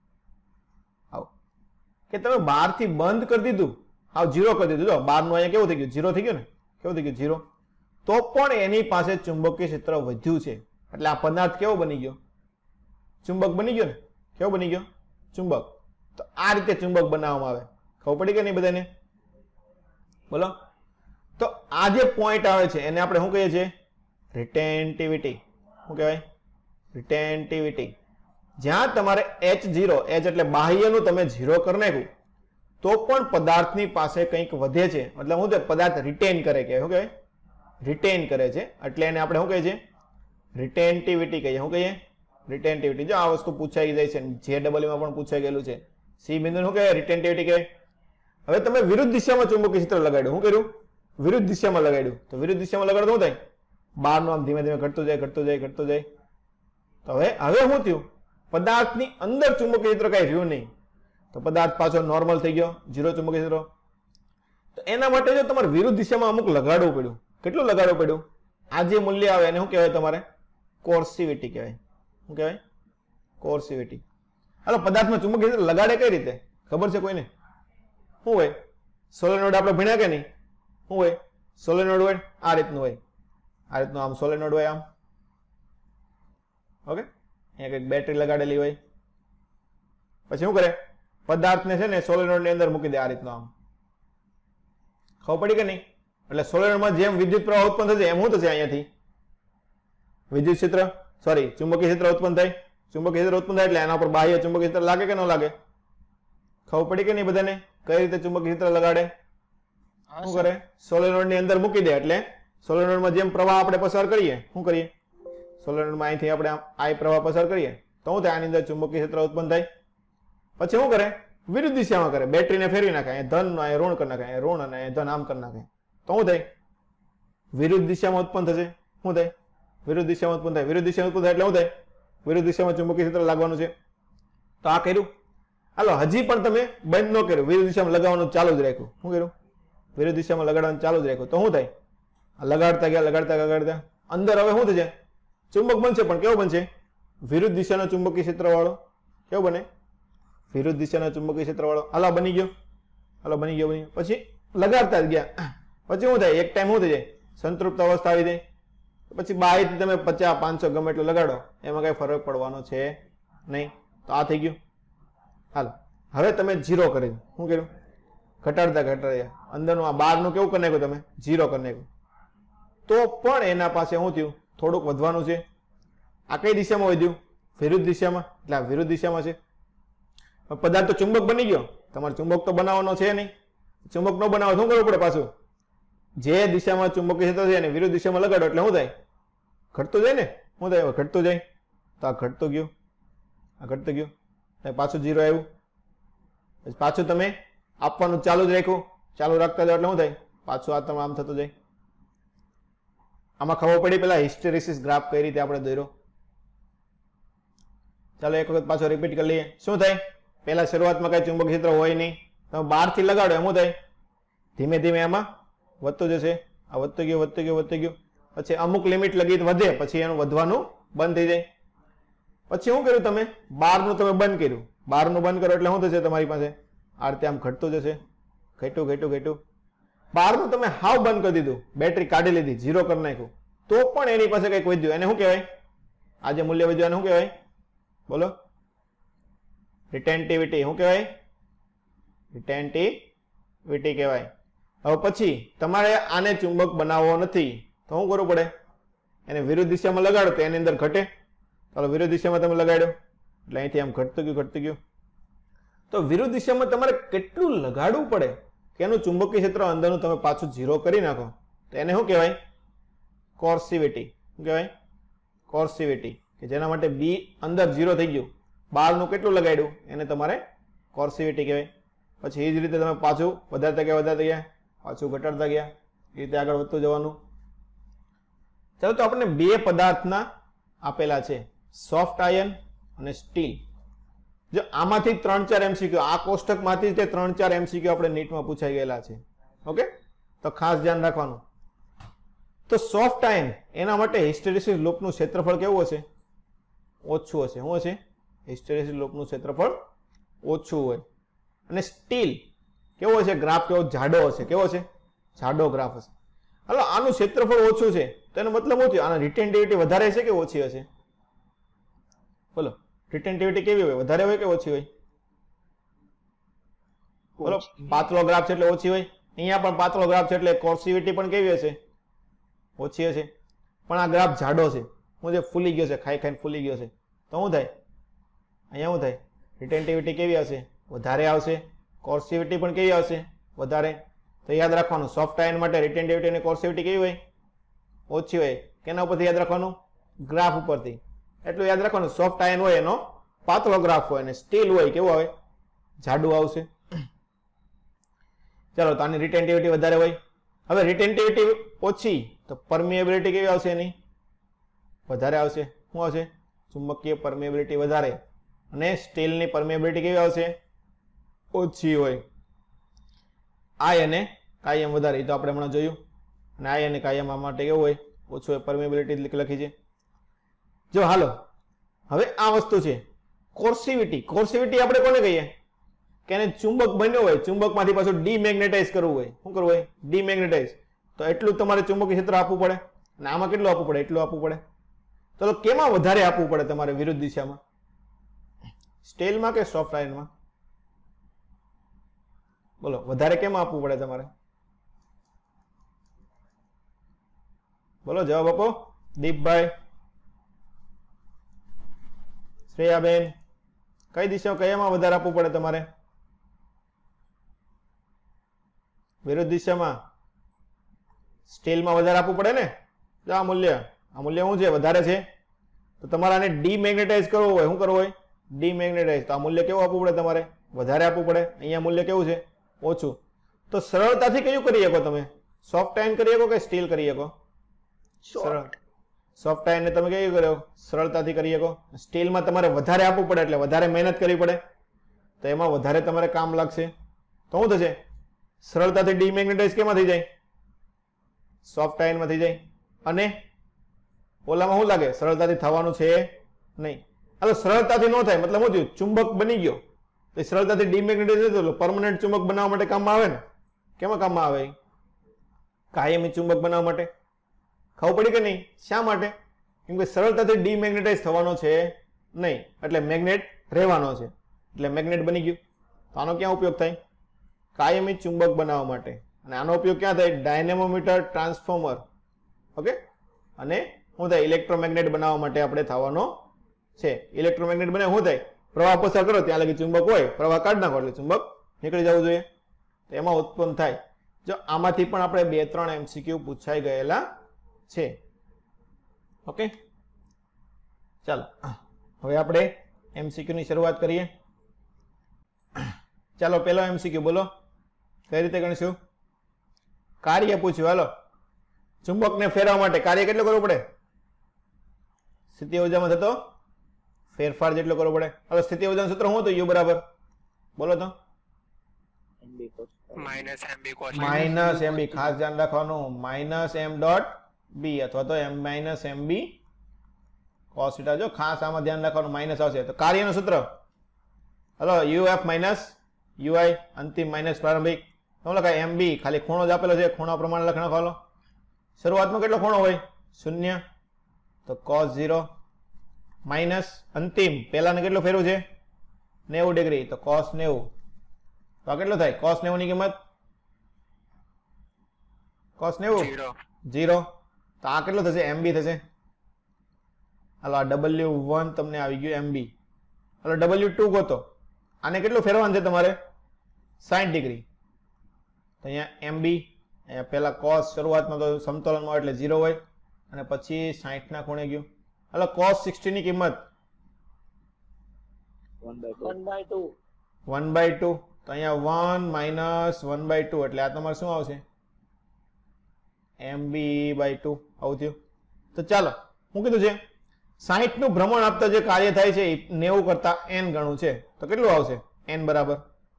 આવો કે તમે બાર થી બંધ કરી દીધું, હાવ જીરો કરી દીધું. જો બાર નું અહીંયા કેવું થઈ ગયું? જીરો થઈ ગયું ને. કેવું થઈ ગયું? જીરો. તો પણ એની પાસે ચુંબકીય ક્ષેત્ર વધ્યું છે. એટલે આ પદાર્થ કેવો બની ગયો? ચુંબક બની ગયો ને. કેવો બની ગયો? ચુંબક. તો આ રીતે ચુંબક બનાવવામાં આવે. ખબર પડી કે નહીં બધાને? બોલો. તો આ જે પોઈન્ટ આવે છે એને આપણે શું કહીએ છીએ? રિટેન્ટિવિટી. શું કહેવાય? રિટેન્ટિવિટી. જ્યાં તમારે એચ ઝીરો, એચ એટલે બાહ્યનું તમે ઝીરો કરી નાખ્યું તો પણ પદાર્થની પાસે કંઈક વધે છે. મતલબ શું? પદાર્થ રિટેન કરે કે શું કહેવાય? રિટેન કરે છે. એટલે એને આપણે શું કહીએ છીએ? રિટેન્ટિવિટી કહીએ. શું કહીએ? રિટેન્ટિવિટી. જો આ વસ્તુ પૂછાઈ જાય છે, જે ડબલ્યુ માં પણ પૂછાઈ ગયેલું છે. સી બિંદુ શું કહેવાય? રિટેન્ટિવિટી કહેવાય. હવે તમે વિરુદ્ધ દિશામાં ચુંબકીય ક્ષેત્ર લગાડ્યું. શું કર્યું? વિરુદ્ધ દિશામાં લગાડ્યું. તો વિરુદ્ધ દિશામાં લગાડો શું થાય? બહારનું આમ ધીમે ધીમે ઘટતું જાય, ઘટતું જાય, ઘટતું જાય. તો હવે હવે શું થયું? પદાર્થની અંદર ચુંબકીય ક્ષેત્ર કઈ રહ્યું નહીં. તો પદાર્થ પાછો નોર્મલ થઈ ગયો, ઝીરો ચુંબકીય ક્ષેત્ર. તો એના માટે જો તમારે વિરુદ્ધ દિશામાં અમુક લગાડવું પડ્યું. કેટલું લગાડવું પડ્યું? આ જે મૂલ્ય આવે એને શું કહેવાય? તમારે કોર્સિવિટી કહેવાય. શું કહેવાય? કોર્સિવિટી. હાલો પદાર્થમાં ચુંબકીય ક્ષેત્ર લગાડે કઈ રીતે? ખબર છે કોઈને? શું હોય? સોલેનોઇડ આપણે ભણ્યા કે નહીં? શું હોય? સોલેનોઇડ હોય આ રીતનું હોય. આ રીતનું આમ સોલેનોઇડ હોય આમ. ઓકે. અહીંયા કંઈક બેટરી લગાડેલી હોય. પછી શું કરે? પદાર્થને છે ને સોલેનોઇડની અંદર મૂકી દે આ રીતનું આમ. ખબર પડી કે નહીં? એટલે સોલેનોઇડમાં જેમ વિદ્યુત પ્રવાહ ઉત્પન્ન થશે એમ શું થશે? અહીંયાથી વિદ્યુત ક્ષેત્ર સોરી ચુંબકીય ક્ષેત્ર ઉત્પન્ન થાય. ચુંબકીય ક્ષેત્ર ઉત્પન્ન થાય એટલે એના પર બાહ્ય ચુંબકીય ક્ષેત્ર લાગે કે ન લાગે? ખબર પડી કે નહીં બધાને? કઈ રીતે ચુંબકીય ક્ષેત્ર લગાડે? શું કરે? સોલેનોઇડની અંદર મૂકી દે એટલે સોલેનોઇડમાં જેમ પ્રવાહ આપણે પસાર કરીએ, શું કરીએ? સોલેનોઇડમાં અહીંથી આપણે આઈ પ્રવાહ પસાર કરીએ તો શું થાય? આની અંદર ચુંબકીય ક્ષેત્ર ઉત્પન્ન થાય. પછી શું કરે? વિરુદ્ધ દિશામાં કરે. બેટરીને ફેરવી નાખે. અહીંયા ધન અહીંયા ઋણ કરી નાખે, અહીંયા ઋણ અને અહીંયા ધન આમ કરી નાખે. તો શું થાય? વિરુદ્ધ દિશામાં ઉત્પન્ન થશે. શું થાય? વિરુદ્ધ દિશામાં ઉત્પન્ન થાય. વિરુદ્ધ દિશામાં ઉત્પન્ન થાય એટલે શું થાય? વિરુદ્ધ દિશામાં ચુંબકીય ક્ષેત્ર લાગવાનું છે. તો આ કર્યું. હાલો હજી પણ તમે બંધ ન કર્યું, વિરુદ્ધ દિશામાં લગાવવાનું ચાલુ જ રાખ્યું. શું કર્યું? વિરુદ્ધ દિશામાં લગાડવાનું ચાલુ જ રાખ્યું. તો શું થાય? લગાડતા ગયા, લગાડતા લગાડતા અંદર હવે શું થશે? ચુંબક બનશે. પણ કેવો બનશે? વિરુદ્ધ દિશાનો ચુંબકીય ક્ષેત્ર વાળો. કેવો બને? વિરુદ્ધ દિશાનો ચુંબકીય ક્ષેત્ર વાળો. હાલો બની ગયો. હાલો બની ગયો બની ગયો. પછી લગાડતા જ ગયા. પછી શું થાય? એક ટાઈમ શું થઈ જાય? સંતૃપ્ત અવસ્થા આવી જાય. પછી બાયથી તમે પચાસ, પાંચસો ગમે એટલું લગાડો એમાં કઈ ફરક પડવાનો છે નહીં. તો આ થઈ ગયું. હાલો હવે તમે જીરો કરી. શું કર્યું? ઘટાડતા ઘટાડ્યા. અંદરનું આ બહારનું કેવું કરી નાખ્યું? તમે જીરો કરી નાખ્યું. તો પણ એના પાસે શું થયું? થોડુંક વધવાનું છે. આ કઈ દિશામાં વધ્યું? વિરુદ્ધ દિશામાં. એટલે આ વિરુદ્ધ દિશામાં છે. પદાર્થ તો ચુંબક બની ગયો. તમારે ચુંબક તો બનાવવાનો છે નહીં. ચુંબક ન બનાવો શું કરવું પડે? પાછું જે દિશામાં ચુંબકીય ક્ષેત્ર છે એને વિરુદ્ધ દિશામાં લગાડો એટલે શું થાય? ઘટતું જાય ને. શું થાય? ઘટતું જાય. તો આ ઘટતું ગયું, આ ઘટતું ગયું. પાછું જીરો આવ્યું. પાછું તમે આપવાનું ચાલુ જ રાખ્યું. ચાલુ રાખતા જાઓ એટલે શું થાય? પાછું આ તમે આમ થતું જાય. આમાં ખબર પડી પેલા હિસ્ટેરેસિસ ગ્રાફ કઈ રીતે આપણે દોર્યો? ચાલો એક વખત પાછો રિપીટ કરી લઈએ. શું થાય? પહેલા શરૂઆતમાં કઈ ચુંબકીય ક્ષેત્ર હોય નહીં. તમે બાર થી લગાડો એમ શું થાય? ધીમે ધીમે એમાં વધતું જશે. આ વધતું ગયું વધતું ગયું વધતું ગયું પછી અમુક લિમિટ લગી વધે પછી એનું વધવાનું બંધ થઈ જાય. પછી શું કર્યું તમે? બાર નું તમે બંધ કર્યું. બાર નું બંધ કરો એટલે શું થશે તમારી પાસે? આ રીતે આમ ઘટતું જશે. ઘટ્યું ઘટ્યું ઘટ્યું. બાર નું તમે હાવ બંધ કરી દીધું, બેટરી કાઢી લીધી, ઝીરો કરી નાખ્યું, તો પણ એની પાસે કંઈક વધ્યું. એને શું કહેવાય? આ જે મૂલ્ય વધ્યું એને શું કહેવાય? બોલો. રિટેન્ટિવિટી. શું કહેવાય? રિટેન્ટિવિટી કહેવાય. હવે પછી તમારે આને ચુંબક બનાવવો નથી તો શું કરવું પડે? એને વિરુદ્ધ દિશામાં લગાડો તો એની અંદર ઘટે. ચાલો વિરુદ્ધ દિશામાં તમે લગાડ્યો એટલે અહીંથી આમ ઘટતું ગયું ઘટતું ગયું. તો વિરુદ્ધ દિશામાં તમારે કેટલું લગાડવું પડે કે એનું ચુંબકીય ક્ષેત્ર અંદરનું તમે પાછું ઝીરો કરી નાખો? તો એને શું કહેવાય? કોર્સિવિટી. શું કહેવાય? કોર્સિવિટી. કે જેના માટે બી અંદર ઝીરો થઈ ગયું, બારનું કેટલું લગાડ્યું એને તમારે કોર્સિવિટી કહેવાય. પછી એ જ રીતે તમે પાછું વધારતા ગયા વધારતા ગયા, પાછું ઘટાડતા ગયા, એ રીતે આગળ વધતું જવાનું. ચાલો તો આપણને બે પદાર્થના આપેલા છે, સોફ્ટ આયન અને સ્ટીલ. જો આમાંથી ત્રણ ચાર એમસીક્યુ, આ કોષ્ટકમાંથી તે ત્રણ ચાર એમસીક્યુ આપણે નીટમાં પૂછાઈ ગયેલા છે. ઓકે, તો ખાસ ધ્યાન રાખવાનું. તો સોફ્ટ આયન એના માટે હિસ્ટેરેસિસ લૂપનું ક્ષેત્રફળ કેવું હશે? ઓછું હશે. શું હશે? હિસ્ટેરેસિસ લૂપનું ક્ષેત્રફળ ઓછું હોય. અને સ્ટીલ કેવો હશે? ગ્રાફ કેવો? જાડો હશે. કેવો હશે? જાડો ગ્રાફ હશે. હાલો આનું ક્ષેત્રફળ ઓછું છે તો એનો મતલબ શું થયો? આના રિટેન્ટિવિટી વધારે હશે કે ઓછી હશે? બોલો, રિટેન્ટિવિટી કેવી હોય? વધારે હોય કે ઓછી હોય? બોલો, પાતળો ગ્રાફ છે એટલે ઓછી હોય. અહીંયા પણ પાતળો ગ્રાફ છે એટલે કોર્સિવિટી પણ કેવી હશે? ઓછી હશે. પણ આ ગ્રાફ જાડો છે, હું જે ફૂલી ગયો છે, ખાઈ ખાઈને ફૂલી ગયો છે, તો શું થાય? અહીંયા શું થાય? રિટેન્ટિવિટી કેવી આવશે? વધારે આવશે. કોર્સિવિટી પણ કેવી આવશે? વધારે. તો યાદ રાખવાનું, સોફ્ટ આયન માટે રિટેન્ટિવિટી અને કોર્સિવિટી કેવી હોય? ઓછી હોય. કેના ઉપરથી યાદ રાખવાનું? ગ્રાફ ઉપરથી. એટલું યાદ રાખવાનું, સોફ્ટ આયન હોય એનો પાતળો ગ્રાફ હોય અને સ્ટીલ હોય કેવો હોય? જાડું આવશે. ચાલો તો આની રિટેન્ટિવિટી વધારે હોય. હવે રિટેન્ટિવિટી ઓછી તો પરમિએબિલિટી કેવી આવશે? એની વધારે આવશે. શું આવશે? ચુંબકીય પરમિએબિલિટી વધારે. અને સ્ટીલની પરમિએબિલિટી કેવી આવશે? ઓછી હોય. આય અને કાયમ વધારે, તો આપણે હમણાં જોયું. અને આય અને કાયમ આ માટે કેવું હોય? ઓછું હોય. પરમિએબિલિટી લખી છે. જો હાલો હવે આ વસ્તુ છે કોર્સિવિટી. કોર્સિવિટી આપણે કોને કહીએ? કે એને ચુંબક બન્યો હોય, ચુંબકમાંથી પાછું ડીમેગ્નેટાઇઝ કરવું હોય. શું કરવું હોય? ડીમેગ્નેટાઇઝ. તો એટલું તમારે ચુંબકીય ક્ષેત્ર આપવું પડે. અને આમાં કેટલું આપવું પડે? એટલું આપવું પડે. તો કેમાં વધારે આપવું પડે તમારે વિરુદ્ધ દિશામાં? સ્ટીલમાં કે સોફ્ટ આયનમાં? બોલો, વધારે કેમાં આપવું પડે તમારે? બોલો જવાબ આપો. દીપભાઈ, શ્રેયાબેન, કઈ દિશા કયામાં વધારે આપવું પડે તમારે? વિરુદ્ધ દિશામાં. સ્ટીલમાં વધારે આપવું પડે ને? જો આ મૂલ્ય, આ મૂલ્ય શું છે? વધારે છે. તો તમારે આને ડીમેગ્નેટાઇઝ કરવું હોય. શું કરવું હોય? ડીમેગ્નેટાઇઝ. તો આ મૂલ્ય કેવું આપવું પડે તમારે? વધારે આપવું પડે. અહીંયા મૂલ્ય કેવું છે? ઓછું. તો સરળતાથી કયું કરી શકો તમે? સોફ્ટ આયન કરી શકો કે સ્ટીલ કરી શકો? સરળ. સોફ્ટ આયન ને તમે કેવી કરો? સરળતાથી કરી શકો. સ્ટીલમાં તમારે વધારે આપવું પડે એટલે વધારે મહેનત કરવી પડે, તો એમાં વધારે તમારે કામ લાગશે. તો શું થશે? સરળતાથી ડીમેગ્નેટાઇઝ કેમાં થઈ જાય? સોફ્ટ આયનમાં થઈ જાય. અને ઓલામાં શું લાગે? સરળતાથી થવાનું છે નહીં. હવે સરળતાથી ન થાય મતલબ શું થયું? ચુંબક બની ગયો તો સરળતાથી ડીમેગ્નેટાઇઝ થતો પરમનન્ટ ચુંબક બનાવવા માટે કામમાં આવે ને? કેમાં કામમાં આવે? કાયમી ચુંબક બનાવવા માટે. ખબર પડી કે નહીં? શા માટે? કેમ કે સરળતાથી ડીમેગ્નેટાઇઝ થવાનો છે નહીં, એટલે મેગ્નેટ રહેવાનો છે, એટલે મેગ્નેટ બની ગયું. તો આનો ક્યાં ઉપયોગ થાય? કાયમી ચુંબક બનાવવા માટે. અને આનો ઉપયોગ ક્યાં થાય? Dynamometer, transformer. ઓકે. અને શું થાય? ઇલેક્ટ્રોમેગ્નેટ બનાવવા માટે આપણે થવાનો છે. ઇલેક્ટ્રોમેગ્નેટ બને શું થાય? પ્રવાહ પસાર કરો ત્યાં લગી ચુંબક હોય, પ્રવાહ કાઢી નાખો એટલે ચુંબક નીકળી જવું જોઈએ. તો એમાં ઉત્પન્ન થાય. જો આમાંથી પણ આપણે બે ત્રણ એમસીક્યુ પૂછાઈ ગયેલા છે. ઓકે, ચાલો હવે આપણે એમસીક્યુ ની શરૂઆત કરીએ. ચાલો પેલો એમસીક્યુ બોલો, કઈ રીતે ગણીશું? કાર્ય પૂછ્યું. હાલો, ચુંબકને ફેરવવા માટે કાર્ય કેટલું કરવું પડે? સ્થિતિ ઊર્જામાં થતો ફેરફાર જેટલો કરવો પડે. હવે સ્થિતિ ઊર્જાનું સૂત્ર શું હતું? યુ બરાબર, બોલો તો. Minus M B cos minus M B, ખાસ ધ્યાન રાખવાનું, માઇનસ એમ ડોટ બી અથવા તો M minus M B cos theta. જો ખાસ આમાં ધ્યાન રાખવાનું, માઇનસ આવશે તો કાર્યનું સૂત્ર હલો યુ એફ માઇનસ યુઆઈ અંતિમ માઇનસ પ્રારંભિક. શું લખાય? એમ બી ખાલી ખૂણો જ આપેલો છે, ખૂણા પ્રમાણે લખ નાખવાનો. શરૂઆતમાં કેટલો ખૂણો હોય? શૂન્ય, તો કોસ ઝીરો માઇનસ અંતિમ પહેલાને કેટલું ફેરવું છે? નેવું ડિગ્રી, તો કોસ નેવું. તો આ કેટલું થાય? કોસ નેવું ની કિંમત કોસ નેવું જીરો જીરો. તો આ કેટલું થશે? એમ બી થશે. હાલો આ ડબલ્યુ વન તમને આવી ગયું એમ બી. હાલો ડબલ્યુ ટુ ગોતો. આને કેટલું ફેરવાનું છે તમારે? સાઠ ડિગ્રી. તો અહીંયા એમ બી, અહીંયા પહેલા કોસ શરૂઆતમાં તો સમતોલનમાં હોય એટલે ઝીરો હોય અને પછી સાઠ ના ખૂણે ગયું. હાલો કોસ સિક્સટી ની કિંમત one by two. One by two. તો અહીંયા one minus one by two એટલે આ તમારે શું આવશે? એમ બી બાય ટુ આવું થયું. તો ચાલો શું કીધું છે? સાહીઠ નું ભ્રમણ આપતા જે કાર્ય થાય છે એ નેવું કરતા એન ગણું છે. તો કેટલું આવશે? એન બરાબર,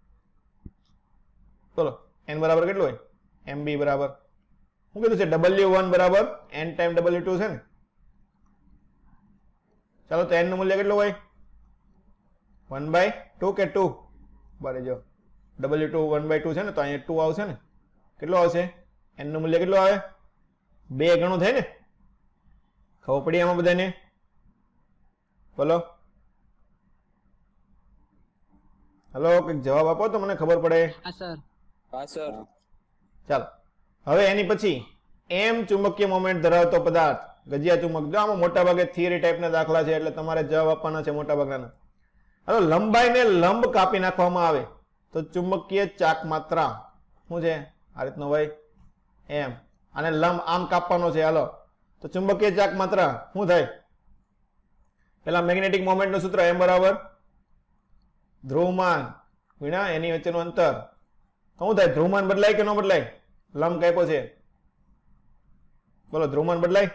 બોલો એન બરાબર કેટલું હોય? એમ બી બરાબર શું કીધું છે? ડબલ્યુ વન બરાબર એન ટાઈમ ડબલ્યુ ટુ છે ને. ચાલો તો એન નું મૂલ્ય કેટલું હોય? વન બાય ટુ કે ટુ? બરાબર, જો W two one by two છે ને, તો અહીંયા ટુ આવશે ને. કેટલું આવશે? એન નું મૂલ્ય કેટલું આવે? બે ગણું થાય ને. ખબર પડી આમાં બધાને? બોલો હલો, કંઈક જવાબ આપો તો મને ખબર પડે. હા સર. હા સર. ચાલો હવે એની પછી એમ ચુંબકીય મોમેન્ટ ધરાવતો પદાર્થ ગજિયા ચુંબક. જો આમાં મોટા ભાગે થિયરી ટાઈપના દાખલા છે એટલે તમારે જવાબ આપવાના છે મોટા ભાગના. હવે લંબાઈને લંબ કાપી નાખવામાં આવે તો ચુંબકીય ચાક માત્રા શું છે? આ રીતનો હોય એમ. અને લંબ આમ કાપવાનો છે. હાલો તો ચુંબકીય ચાક માત્રા શું થાય? પેલા મેગ્નેટિક મોમેન્ટ નું સૂત્ર એમ બરાબર ધ્રુવમાન ગુણ્યા એની વચ્ચેનું અંતર. શું થાય? ધ્રુવમાન બદલાય કે ન બદલાય? લંબ કાપ્યો છે, બોલો ધ્રુવમાન બદલાય?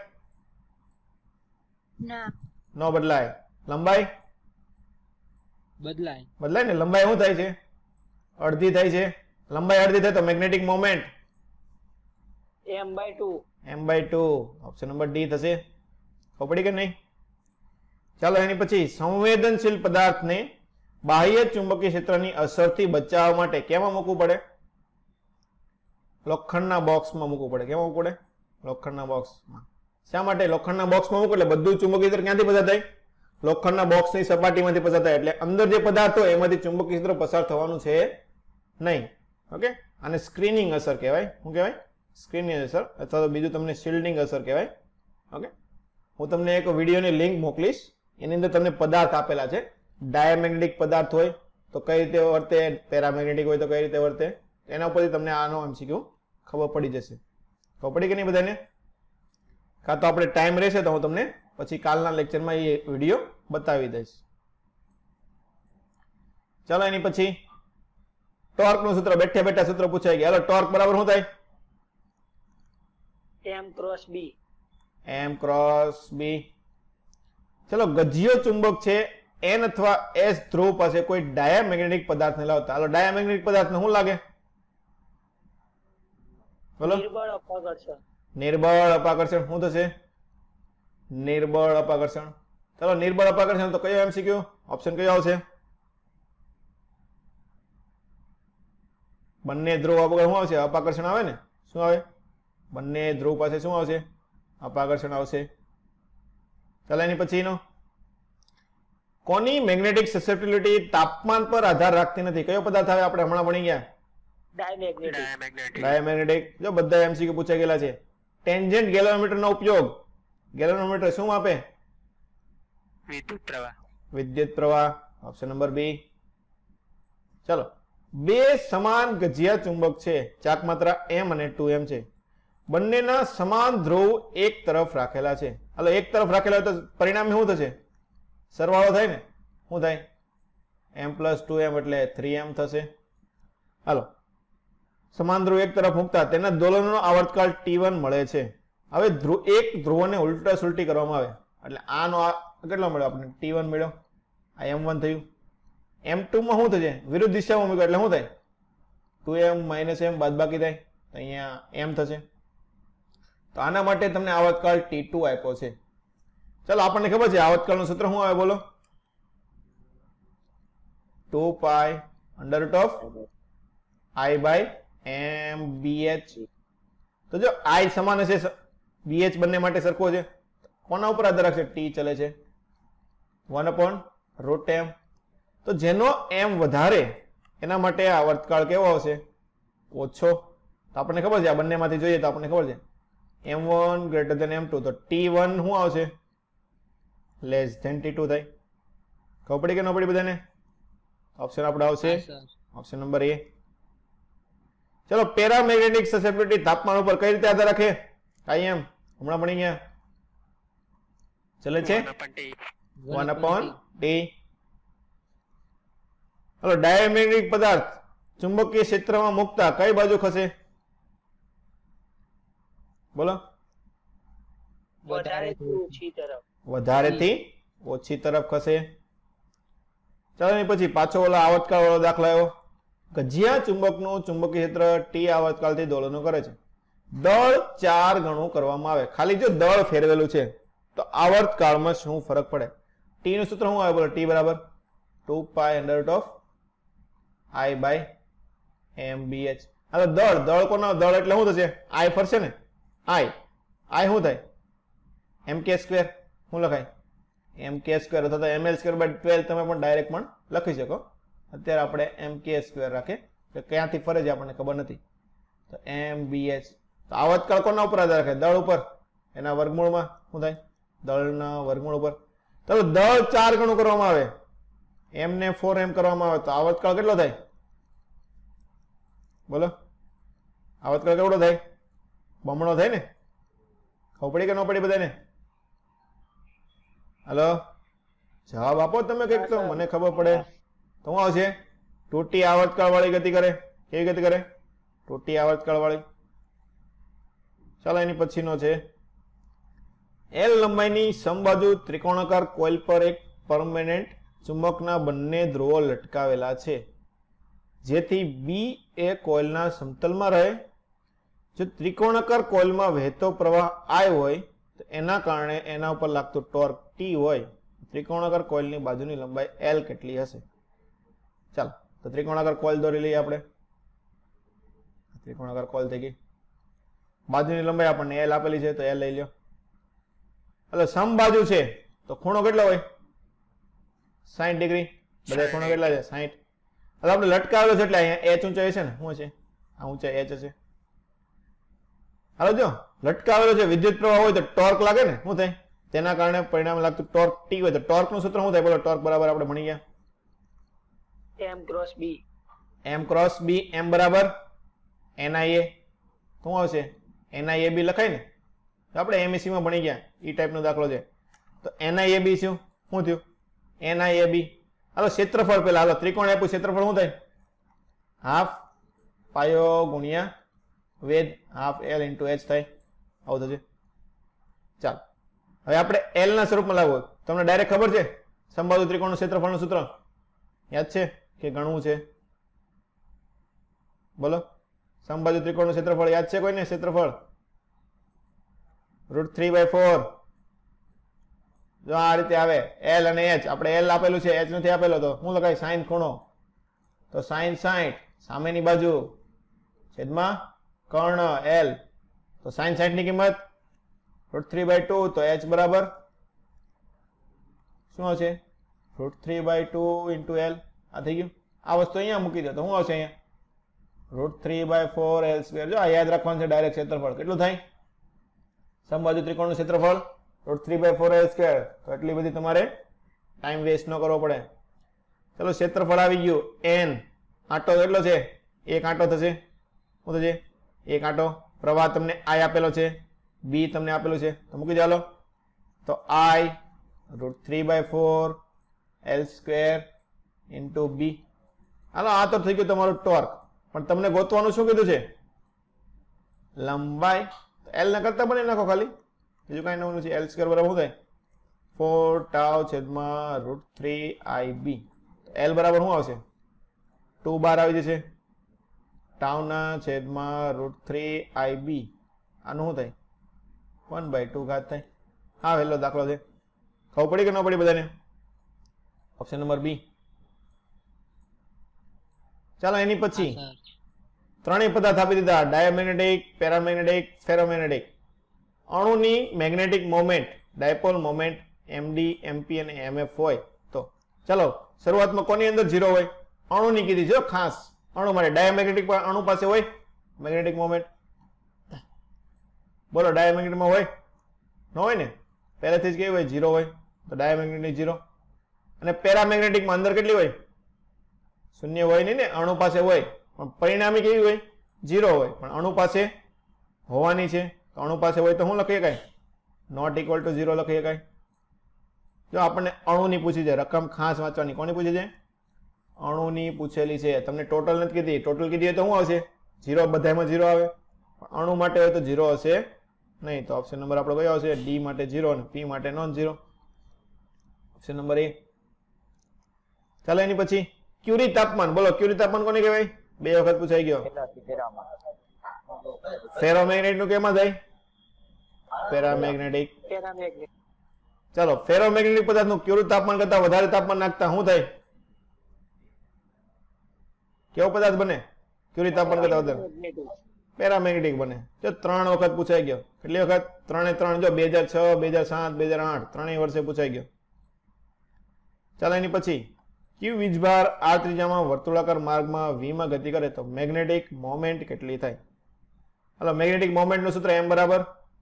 ના. ન બદલાય. લંબાઈ બદલાય. બદલાય ને. લંબાઈ શું થાય છે? અડધી થાય છે. લંબાઈ અડધી થાય તો magnetic moment M by two. M by two. Option number D થશે. ખબર પડી કે નહીં? ચાલો એની પછી સંવેદનશીલ પદાર્થને બાહ્ય ચુંબકીય ક્ષેત્રની અસરથી બચાવવા માટે કેમાં મૂકવું પડે? લોખંડના બોક્સમાં મૂકવું પડે. કેમાં મૂકવું પડે? લોખંડના બોક્સમાં. શા માટે લોખંડના બોક્સમાં મૂકવું? એટલે બધું ચુંબકીય ક્ષેત્ર ક્યાંથી પસાર થાય? લોખંડના બોક્સની સપાટીમાંથી પસાર થાય. એટલે અંદર જે પદાર્થ હોય એમાંથી ચુંબકીય ક્ષેત્ર પસાર થવાનું છે નહીં. ઓકે, આને સ્ક્રીનિંગ અસર કહેવાય. શું કહેવાય? સ્ક્રીનિંગ અસર અથવા તો બીજું તમને શિલ્ડિંગ અસર કહેવાય. ઓકે, હું તમને એક વિડીયોની લિંક મોકલીશ. એની અંદર તમને પદાર્થ આપેલા છે. ડાયામેગ્નેટિક પદાર્થ હોય તો કઈ રીતે વર્તે, પેરામેગ્નેટિક હોય તો કઈ રીતે વર્તે, એના ઉપરથી તમને આનો એમસીક્યુ ખબર પડી જશે. ખબર પડી કે નહીં બધાને? કાં તો આપણે ટાઈમ રહેશે તો હું તમને પછી કાલના લેક્ચરમાં એ વિડીયો બતાવી દઈશ. ચાલો એની પછી ટોર્ક નું સૂત્ર બેઠે બેઠા સૂત્ર પૂછાઈ ગયા. હાલો ટોર્ક બરાબર શું થાય? M cross B. M cross B. ચલો ગજિયો ચુંબક છે એન અથવા એસ ધ્રુવ પાસે કોઈ ડાયામેગ્નેટિક પદાર્થને લાવતા. હાલો ડાયામેગ્નેટિક પદાર્થને શું લાગે? બોલો. નિર્બળ અપાકર્ષણ. નિર્બળ અપાકર્ષણ. શું થશે? નિર્બળ અપાકર્ષણ. ચલો નિર્બળ અપાકર્ષણ તો કયો એમસીક્યુ ઓપ્શન કયો આવશે? બંને ધ્રુવ આગળ શું આવશે? અપાકર્ષણ આવે ને. શું આવે? બંને ધ્રુવ પાસે શું આવશે? અપાકર્ષણ આવશે. ચાલો એની પછીનો કોની મેગ્નેટિક સસેપ્ટિબિલિટી તાપમાન પર આધાર રાખતી નથી? કયો પદાર્થ આવે? આપણે હમણાં ભણી ગયા ડાયમેગ્નેટિક. ડાયામેગ્નેટિક ડાયામેગ્નેટિક. જો બધા એમસીક્યુ પૂછાઈ ગયેલા છે. ટેન્જન્ટ ગેલોમીટર નો ઉપયોગ. ગેલોમીટર શું માપે? વિદ્યુત પ્રવાહ. વિદ્યુત પ્રવાહ. Option number B. ચલો બે સમાન ગજિયા ચુંબક છે. ચાક માત્રા એમ અને ટુ એમ છે. બંનેના સમાન ધ્રુવ એક તરફ રાખેલા છે. હાલો એક તરફ રાખેલા હોય તો પરિણામે શું થશે? સરવાળો થાય ને. શું થાય? એમ પ્લસ ટુ એમ એટલે થ્રી એમ થશે. હાલો સમાન ધ્રુવ એક તરફ મૂકતા તેના દોલનનો આવર્તકાળ ટી વન મળે છે. હવે ધ્રુવ એક ધ્રુવને ઉલટા સુલટી કરવામાં આવે એટલે આનો કેટલો મળ્યો આપણે? ટી વન મળ્યો. આ એમ વન થયું. એમ ટુ માં શું થશે? વિરુદ્ધ દિશામાં મૂક્યો એટલે શું થાય? ટુ એમ માઇનસ એમ બાદ બાકી થાય તો અહીંયા એમ થશે. તો આના માટે તમને આવતકાળ ટી ટુ આપ્યો છે. ચાલો આપણને ખબર છે આવતકાળનું સૂત્ર શું આવે બોલો? Two pi under root of I by M B H. તો જો આઈ સમાન હશે, બીએચ બંને માટે સરખો છે, કોના ઉપર આધાર રાખશે? ટી ચલે છે, વન અપોન રૂટ એમ. તો જેનો એમ વધારે એના માટે આવર્તકાળ કેવો આવશે? ઓછો. તો આપણને ખબર છે આ બંનેમાંથી જોઈએ તો આપણને ખબર છે M one greater than M two. તો ટી વન શું આવશે? લેસ ધેન ટી ટુ થાય. ખબર પડી કે ન પડી બધાને? ઓપ્શન આપણે આવશે ઓપ્શન નંબર એ. ચલો પેરામેગ્નેટિક સસેપ્ટિબિલિટી તાપમાન ઉપર કઈ રીતે આધાર રાખે? કાઈ એમ હમણાં ભણી ગયા ચલે છે one upon T. One upon T. હલો ડાયામેગ્નેટિક પદાર્થ ચુંબકીય ક્ષેત્રમાં મુકતા કઈ બાજુ ખસે? બોલો. વધારેથી ઓછી તરફ. વધારેથી ઓછી તરફ ખસે. ચાલો એની પછી પાછો ઓલા આવતકાળ વાળો દાખલો આવ્યો. ગજિયા ચુંબકનું ચુંબકીય ક્ષેત્ર ટી આવતકાળથી દોલનો કરે છે. દળ ચાર ગણું કરવામાં આવે. ખાલી જો દળ ફેરવેલું છે તો આવર્તકાળમાં શું ફરક પડે? ટી નું સૂત્ર શું આવે બોલો? ટી બરાબર two pi under root of I by M B H. હવે દળ દળ કોનો? દળ એટલે શું થશે? આઈ ફરશે ને. આઈ આઈ શું થાય? એમ કે સ્ક્વેર. શું લખાય? એમ કે સ્ક્વેર અથવા M L square by twelve તમે પણ ડાયરેક્ટ પણ લખી શકો. અત્યારે આપણે એમ કે સ્ક્વેર રાખે કે ક્યાંથી ફરે છે આપણને ખબર નથી. તો એમ બી એચ. તો આવતકાળ કોના ઉપર આધાર રાખે? દળ ઉપર. એના વર્ગમૂળમાં શું થાય? દળના વર્ગમૂળ ઉપર. તો દળ ચાર ગણું કરવામાં આવે, એમ ને ફોર એમ કરવામાં આવે તો આવતકાળ કેટલો થાય? બોલો. આવતકાળ કેવડો થાય? બમણો થાય ને. ખબર પડી કે ન પડી બધાને? હલો જવાબ આપો તમે કંઈક તો મને ખબર પડે. તો શું આવશે? ટૂટી આવર્તકાળ વાળી ગતિ કરે. કેવી ગતિ કરે? ટૂટી આવર્તકાળ વાળી. ચાલો એની પછીનો છે એલ લંબાઈની સમબાજુ ત્રિકોણાકાર કોઇલ પર એક પરમેનન્ટ ચુંબકના બંને ધ્રુવો લટકાવેલા છે જેથી બી એ કોઇલના સમતલમાં રહે. જો ત્રિકોણાકાર કોઇલમાં વહેતો પ્રવાહ આઈ હોય તો એના કારણે એના ઉપર લાગતું ટોર્ક ટી હોય. ત્રિકોણાકાર કોઇલની બાજુની લંબાઈ એલ કેટલી હશે? ચાલો તો ત્રિકોણાકાર કોઇલ દોરી લઈએ આપણે. ત્રિકોણાકાર કોઇલ થઈ ગઈ. બાજુની લંબાઈ આપણને એલ આપેલી છે તો એલ લઈ લ્યો. એટલે સમબાજુ છે તો ખૂણો કેટલો હોય? સાઈઠ ડિગ્રી. બધા ખૂણો કેટલા છે? સાઈઠ. એટલે આપણે લટકાવેલો છે એટલે અહીંયા એચ ઊંચાઈ છે ને. શું છે? આ ઊંચાઈ એચ હશે. હાલો જો લટકાવેલો છે, વિદ્યુત પ્રવાહ હોય તો ટોર્ક લાગે ને. શું થાય? તેના કારણે પરિણામ લાગતું ટોર્ક ટી હોય તો ટોર્ક નું સૂત્ર શું થાય? બોલો. ટોર્ક બરાબર આપણે ભણી ગયા એમ cross B. M cross B. એમ બરાબર એનઆઈએ. શું આવશે? એનઆઈએ બી લખાય ને. આપણે એમએસસી માં ભણી ગયા ઈ ટાઈપનો દાખલો છે. તો એનઆઈએ બી શું શું થયું? એનઆઈએ બી. હાલો ક્ષેત્રફળ પેલા હાલો ત્રિકોણ આપ્યું, ક્ષેત્રફળ શું થાય? હાફ પાયો ગુણ્યા વેધ, હાફ એલ ઇન્ટુ એચ થાય. આવું થશે. ચાલો હવે આપણે એલ ના સ્વરૂપમાં લાવવું. તમને ડાયરેક્ટ ખબર છે સમબાજુ ત્રિકોણનું ક્ષેત્રફળનું સૂત્ર યાદ છે કે ગણવું છે? બોલો. સમબાજુ ત્રિકોણનું ક્ષેત્રફળ યાદ છે કોઈને? ક્ષેત્રફળ રૂટ થ્રી બાય ફોર. જો આ રીતે આવે એલ અને એચ. આપણે એલ આપેલું છે, એચ નથી આપેલો તો શું લખાય? સાઈન ખૂણો. તો સાઈન સાઈઠ સામેની બાજુ છેદમાં કર્ણ એલ. તો સાઈન સાઈઠ ની કિંમત રૂટ થ્રી બાય ટુ. તો એચ બરાબર શું આવશે? Root three by two into L. આ થઈ ગયું. આ વસ્તુ અહીંયા મૂકી દો તો શું આવશે? અહીંયા root three by four L square. જો આ યાદ રાખવાનું છે. ડાયરેક્ટ ક્ષેત્રફળ કેટલું થાય? સમબાજુ ત્રિકોણનું ક્ષેત્રફળ root three by four L square. તો એટલી બધી તમારે ટાઈમ વેસ્ટ ન કરવો પડે. ચલો ક્ષેત્રફળ આવી ગયું. એન આંટો કેટલો છે? એક આંટો થશે. શું થશે? એક આંટો. પ્રવાહ તમને આઈ આપેલો છે, બી તમને આપેલું છે તો મૂકી ચાલો. તો I root three by four L square into B. હાલો આ તો થઈ ગયું તમારું ટોર્ક. પણ તમને ગોતવાનું શું કીધું છે? લંબાઈ. એલ ના કરતા બની નાખો ખાલી, બીજું કઈ નવું છે. એલ સ્ક્વેર બરાબર શું થાય? ફોર ટાવ છેદમાં root three I B. L બરાબર શું આવશે? ટુ બાર આવી જશે. ટાઉના છેદમાં રૂટ થ્રી આઈ બી આનું શું થાય વન બાય ટુ ઘાત થાય. હા વહેલો દાખલો છે, ખબર પડી કે ન પડી બધાને? Option number B. ચાલો એની પછી સર ત્રણેય પદાર્થ આપી દીધા, ડાયામેગ્નેટિક, પેરામેગ્નેટિક, ફેરોમેગ્નેટિક. અણુની magnetic moment, dipole moment MD, MP અને એમએફ હોય તો ચાલો શરૂઆતમાં કોની અંદર ઝીરો હોય? અણુની કીધી છે ખાસ, અણુ માટે. ડાયામેગ્નેટિક અણુ પાસે હોય મેગ્નેટિક મોમેન્ટ? બોલો ડાયામેગ્નેટિકમાં હોય? ન હોય ને, પહેલેથી જ કેવી હોય? ઝીરો હોય. તો ડાયામેગ્નેટિક ઝીરો. અને પેરામેગ્નેટિકમાં અંદર કેટલી હોય? શૂન્ય હોય નહીં ને, અણુ પાસે હોય પણ પરિણામી કેવી હોય? ઝીરો હોય. પણ અણુ પાસે હોવાની છે, તો અણુ પાસે હોય તો શું લખી શકાય? નોટ ઇક્વલ ટુ ઝીરો લખી શકાય. જો આપણને અણુની પૂછી છે, રકમ ખાસ વાંચવાની. કોની પૂછી છે? અણુની પૂછેલી છે. તમને ટોટલ નથી કીધી, ટોટલ કીધી હોય તો શું આવશે? ઝીરો, બધામાં ઝીરો આવે. પણ અણુ માટે હોય તો ઝીરો હશે નહીં. તો ઓપ્શન નંબર આપણો કયો આવશે? ડી માટે ઝીરો અને પી માટે non zero. Option number A. ચાલો એની પછી ક્યુરી તાપમાન. બોલો ક્યુરી તાપમાન કોને કહેવાય? બે વખત પૂછાઈ ગયો. ફેરોમેગ્નેટિક નું કેમાં થાય? પેરામેગ્નેટિક. પેરામેગ્નેટિક. ચાલો ફેરોમેગ્નેટિક પદાર્થનું ક્યુરી તાપમાન કરતા વધારે તાપમાન નાખતા શું થાય? કેવો પદાર્થ બને? ક્યુરી તાપમાન કરતા વધારે પેરામેગ્નેટિક બને. જો ત્રણ વખત પૂછાઈ ગયો. કેટલી વખત? ત્રણે ત્રણ. જો બે હજાર છ, બે હજાર સાત, બે હજાર આઠ ત્રણેય વર્ષે પૂછાઈ ગયો. ચાલો એની પછી ક્યુ વીજભાર આ ત્રિજ્યામાં વર્તુળાકાર માર્ગમાં v માં ગતિ કરે તો મેગ્નેટિક મોમેન્ટ કેટલી થાય? હાલો મેગ્નેટિક મોમેન્ટ નું સૂત્ર m બરાબર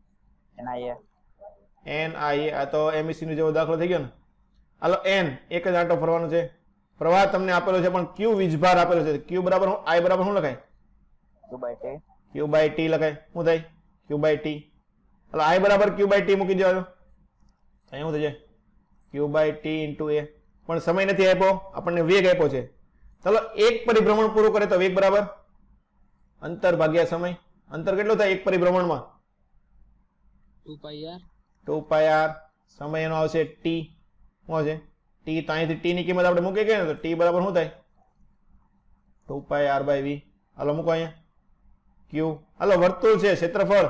n i a. આ તો એમઈસી નો જેવો દાખલો થઈ ગયો ને. હાલો n એક જ આંટો ફરવાનો છે. પ્રવાહ તમને આપેલો છે પણ ક્યુ વીજભાર આપેલો છે. ક્યુ બરાબર i બરાબર શું લખાય? ક્યુ બાય ટી લખાય. શું થાય? Q by T. હાલો i બરાબર ક્યુ બાય ટી મૂકી દેવાનો. અહીંયા શું થઈ જાય? Q by T into A. પણ સમય નથી આપ્યો, આપણને વેગ આપ્યો છે. ચાલો એક પરિભ્રમણ પૂરું કરે તો વેગ બરાબર અંતર ભાગ્યા સમય. અંતર કેટલું થાય એક પરિભ્રમણમાં? Two pi R. Two pi R. સમય એનો આવશે ટી. શું આવશે? ટી. તો અહીંથી ટી ની કિંમત આપણે મૂકી ગઈ ને તો ટી બરાબર શું થાય? Two pi R by V. હાલો મૂકો અહીંયા ક્યુ. હાલો વર્તુળ છે, ક્ષેત્રફળ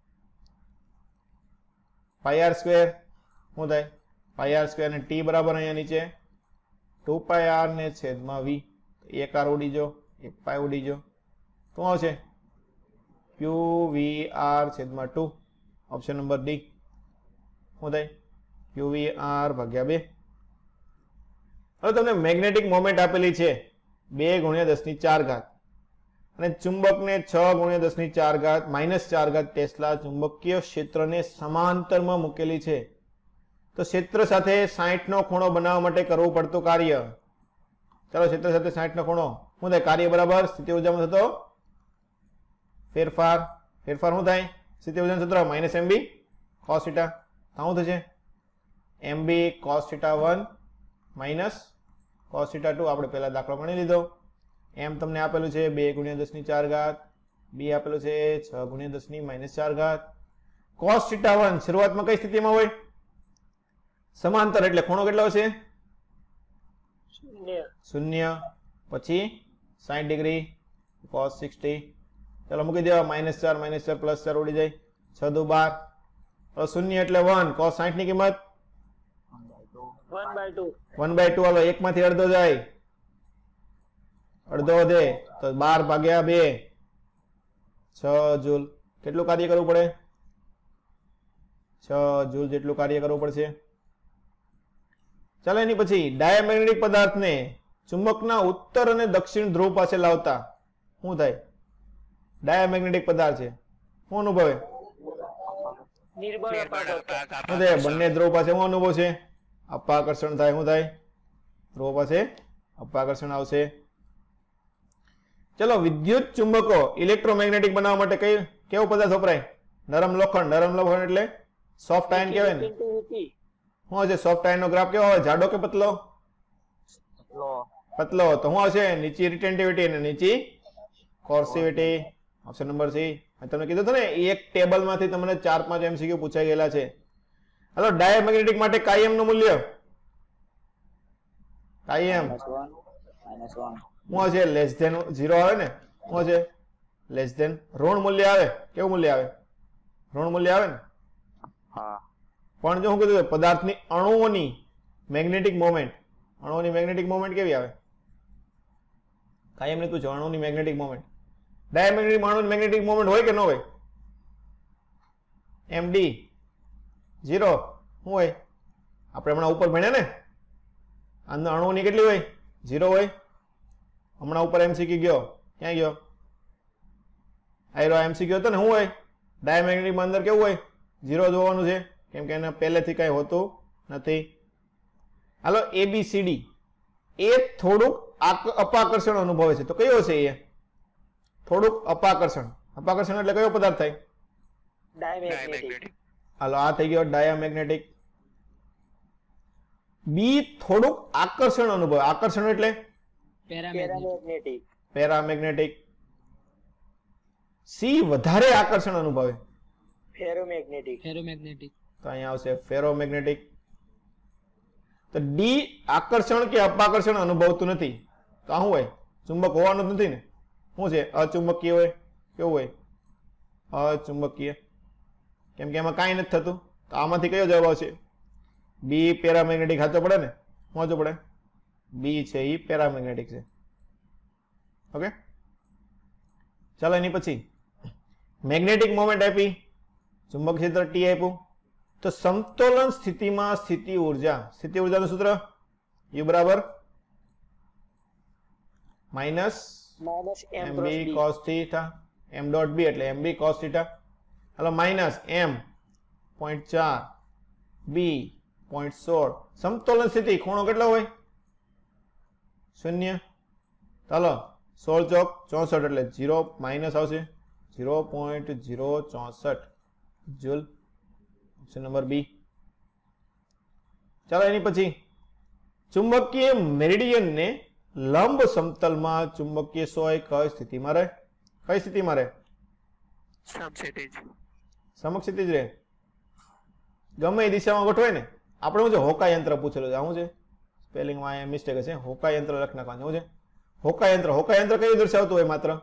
પાઈ આર સ્ક્વેર. શું થાય? Pi R square. અને ટી બરાબર અહીંયા નીચે ટુ પાઈ આર ને છેદમાં વી. એક આર ઉડી જો, એક પાઈ ઉડી જો. શું આવશે? ક્યુ વી આર છેદમાં ટુ. Option number D. શું થાય? ક્યુ વી આર ભાગ્યા બે. હવે તમને મેગ્નેટિક મોમેન્ટ આપેલી છે બે ગુણ્યા દસ ની ચાર ઘાત અને ચુંબકને છ ગુણ્યા દસ ની ચાર ઘાત માઇનસ ચાર ઘાત ટેસ્લા ચુંબકીય ક્ષેત્રને સમાંતરમાં મૂકેલી છે. તો ક્ષેત્ર સાથે સાઠ નો ખૂણો બનાવવા માટે કરવું પડતું કાર્ય. ચાલો ક્ષેત્ર સાથે સાઠ નો ખૂણો શું થાય? કાર્ય બરાબર સ્થિતિ ઊર્જામાં થતો ફેરફાર. ફેરફાર શું થાય? સ્થિતિ ઊર્જાનું સૂત્ર minus M B cos theta. શું થશે? M B cos theta one minus cos theta two. આપણે પહેલા દાખલો ગણી લીધો. એમ તમને આપેલું છે બે ગુણ્યા દસ ની ચાર ઘાત, બી આપેલું છે છ ગુણ્યા દસ ની માઇનસ ચાર ઘાત. કોસ થીટા વન શરૂઆતમાં કઈ સ્થિતિમાં હોય? સમાંતર. એટલે ખૂણો કેટલો હશે? શૂન્ય. શૂન્ય. પછી સાઠ ડિગ્રી કોસ સિક્સટી. ચાલો મૂકી દેવા. માઇનસ ચાર માઇનસ ચાર પ્લસ ચાર ઉડી જાય. છ દુ બાર. શૂન્ય એટલે વન. કોસ સાઠ ની કિંમત one by two. One by two. હાલો એક માંથી અડધો જાય, અડધો વધે તો બાર ભાગ્યા બે. છ જૂલ. કેટલું કાર્ય કરવું પડે? છ જૂલ જેટલું કાર્ય કરવું પડશે. ચાલો એની પછી ડાયામેગ્નેટિક પદાર્થને ચુંબકના ઉત્તર અને દક્ષિણ ધ્રુવ પાસે લાવતા શું થાય? ડાયામેગ્નેટિક પદાર્થ છે. શું અનુભવે? નિર્બળ અપાકર્ષણ. શું થાય? બંને ધ્રુવ પાસે શું અનુભવ છે? અપાકર્ષણ થાય. શું થાય? ધ્રુવ પાસે અપાકર્ષણ આવશે. ચલો વિદ્યુત ચુંબકો ઇલેક્ટ્રોમેગ્નેટિક બનાવવા માટે કઈ કેવો પદાર્થ વપરાય? નરમ લોખંડ. નરમ લોખંડ એટલે સોફ્ટ આયન કહેવાય ને. શું હશે? સોફ્ટ આયન નો ગ્રાફ કેવો હોય? જાડો કે પતલો? પતલો. તો શું હશે? નીચી રિટેન્ટિવિટી અને નીચી કોર્સિવિટી. Option number C. તમને કીધું હતું ને એક ટેબલ માંથી તમને ચાર પાંચ એમસીક્યુ પૂછાઈ ગયેલા છે. હાલો ડાયામેગ્નેટિક માટે કાયમ નું મૂલ્ય કાયમ શું હશે? લેસ ધેન ઝીરો આવે ને. શું હશે? લેસ ધેન ઋણ મૂલ્ય આવે, કેવું મૂલ્ય આવે? ઋણ મૂલ્ય આવે ને. હા પણ જો હું કીધું પદાર્થની અણુઓની મેગ્નેટિક મોમેન્ટ, અણુઓની મેગ્નેટિક મોમેન્ટ કેવી આવે? કાયમ ને પૂછો અણુની મેગ્નેટિક મોમેન્ટ. ડાયામેગ્નેટિક અણુની મેગ્નેટિક મોમેન્ટ હોય કે ન હોય? એમડી ઝીરો શું હોય? આપણે હમણાં ઉપર ભણ્યા ને અંદર અણુની કેટલી હોય? ઝીરો હોય. હમણાં ઉપર એમસીક્યુ ગયો, ક્યાં ગયો? આયરો એમસીક્યુ હતો ને, શું હોય? ડાયામેગ્નેટિકમાં અંદર કેવું હોય? ઝીરો જોવાનું છે, કેમ કે એને પહેલેથી કઈ હોતું નથી. હાલો એબીસીડી એ થોડુંક અપાકર્ષણ અનુભવે છે, તો કયો છે એ? થોડુંક અપાકર્ષણ. અપાકર્ષણ એટલે કયો પદાર્થ થાય? ડાયમેગ્નેટિક. હાલો આ થઈ ગયો ડાયામેગ્નેટિક. બી થોડુંક આકર્ષણ અનુભવે. આકર્ષણ એટલે પેરામેગ્નેટિક. પેરામેગ્નેટિક. પેરામેગ્નેટિક. સી વધારે આકર્ષણ અનુભવે. ફેરોમેગ્નેટિક. ફેરોમેગ્નેટિક. તો અહીંયા આવશે ફેરોમેગ્નેટિક. તો ડી આકર્ષણ કે અપાકર્ષણ અનુભવતું નથી, તો આ શું હોય? ચુંબક હોવાનું જ નથી ને. શું છે? અચુંબકીય હોય. કેવું હોય? અચુંબકીય. કેમ કે એમાં કાંઈ નથી થતું. તો આમાંથી કયો જવાબ આવશે? બી પેરામેગ્નેટિક સાચો પડે ને. શું સાચો પડે? બી છે એ પેરામેગ્નેટિક છે. ઓકે ચાલો એની પછી મેગ્નેટિક મોમેન્ટ આપી, ચુંબક ક્ષેત્ર ટી આપ્યું. તો સમતોલન સ્થિતિમાં સ્થિતિ ઊર્જા, સ્થિતિ ઊર્જાનું સૂત્ર યુ બરાબર minus minus M M cross B B. Cos theta M dot B એટલે એમ બી કોસ થીટા. હાલો માઇનસ એમ પોઈન્ટ ચાર બી પોઈન્ટ સોળ. સમતોલન સ્થિતિ ખૂણો કેટલો હોય? શૂન્ય. ચાલો સોળ ચોક ચોસઠ એટલે જીરો માઇનસ આવશે જીરો પોઈન્ટ જીરો ચોસઠ જુલ. Option number B. ચાલો એની પછી ચુંબકીય મેરિડિયન ને લંબ સમતલમાં ચુંબકીય સોય કઈ સ્થિતિમાં રહે? કઈ સ્થિતિમાં રહે? સમક્ષિતિજ. સમક્ષિતિજ રહે. ગમે એ દિશામાં ગોઠવાય ને. આપણે શું છે હોકા યંત્ર પૂછેલું છે. શું છે? સ્પેલિંગમાં અહીંયા મિસ્ટેક હશે. હોકા યંત્ર લખ નાખવાનું. શું છે? હોકા યંત્ર. હોકા યંત્ર કયું દર્શાવતું હોય? માત્ર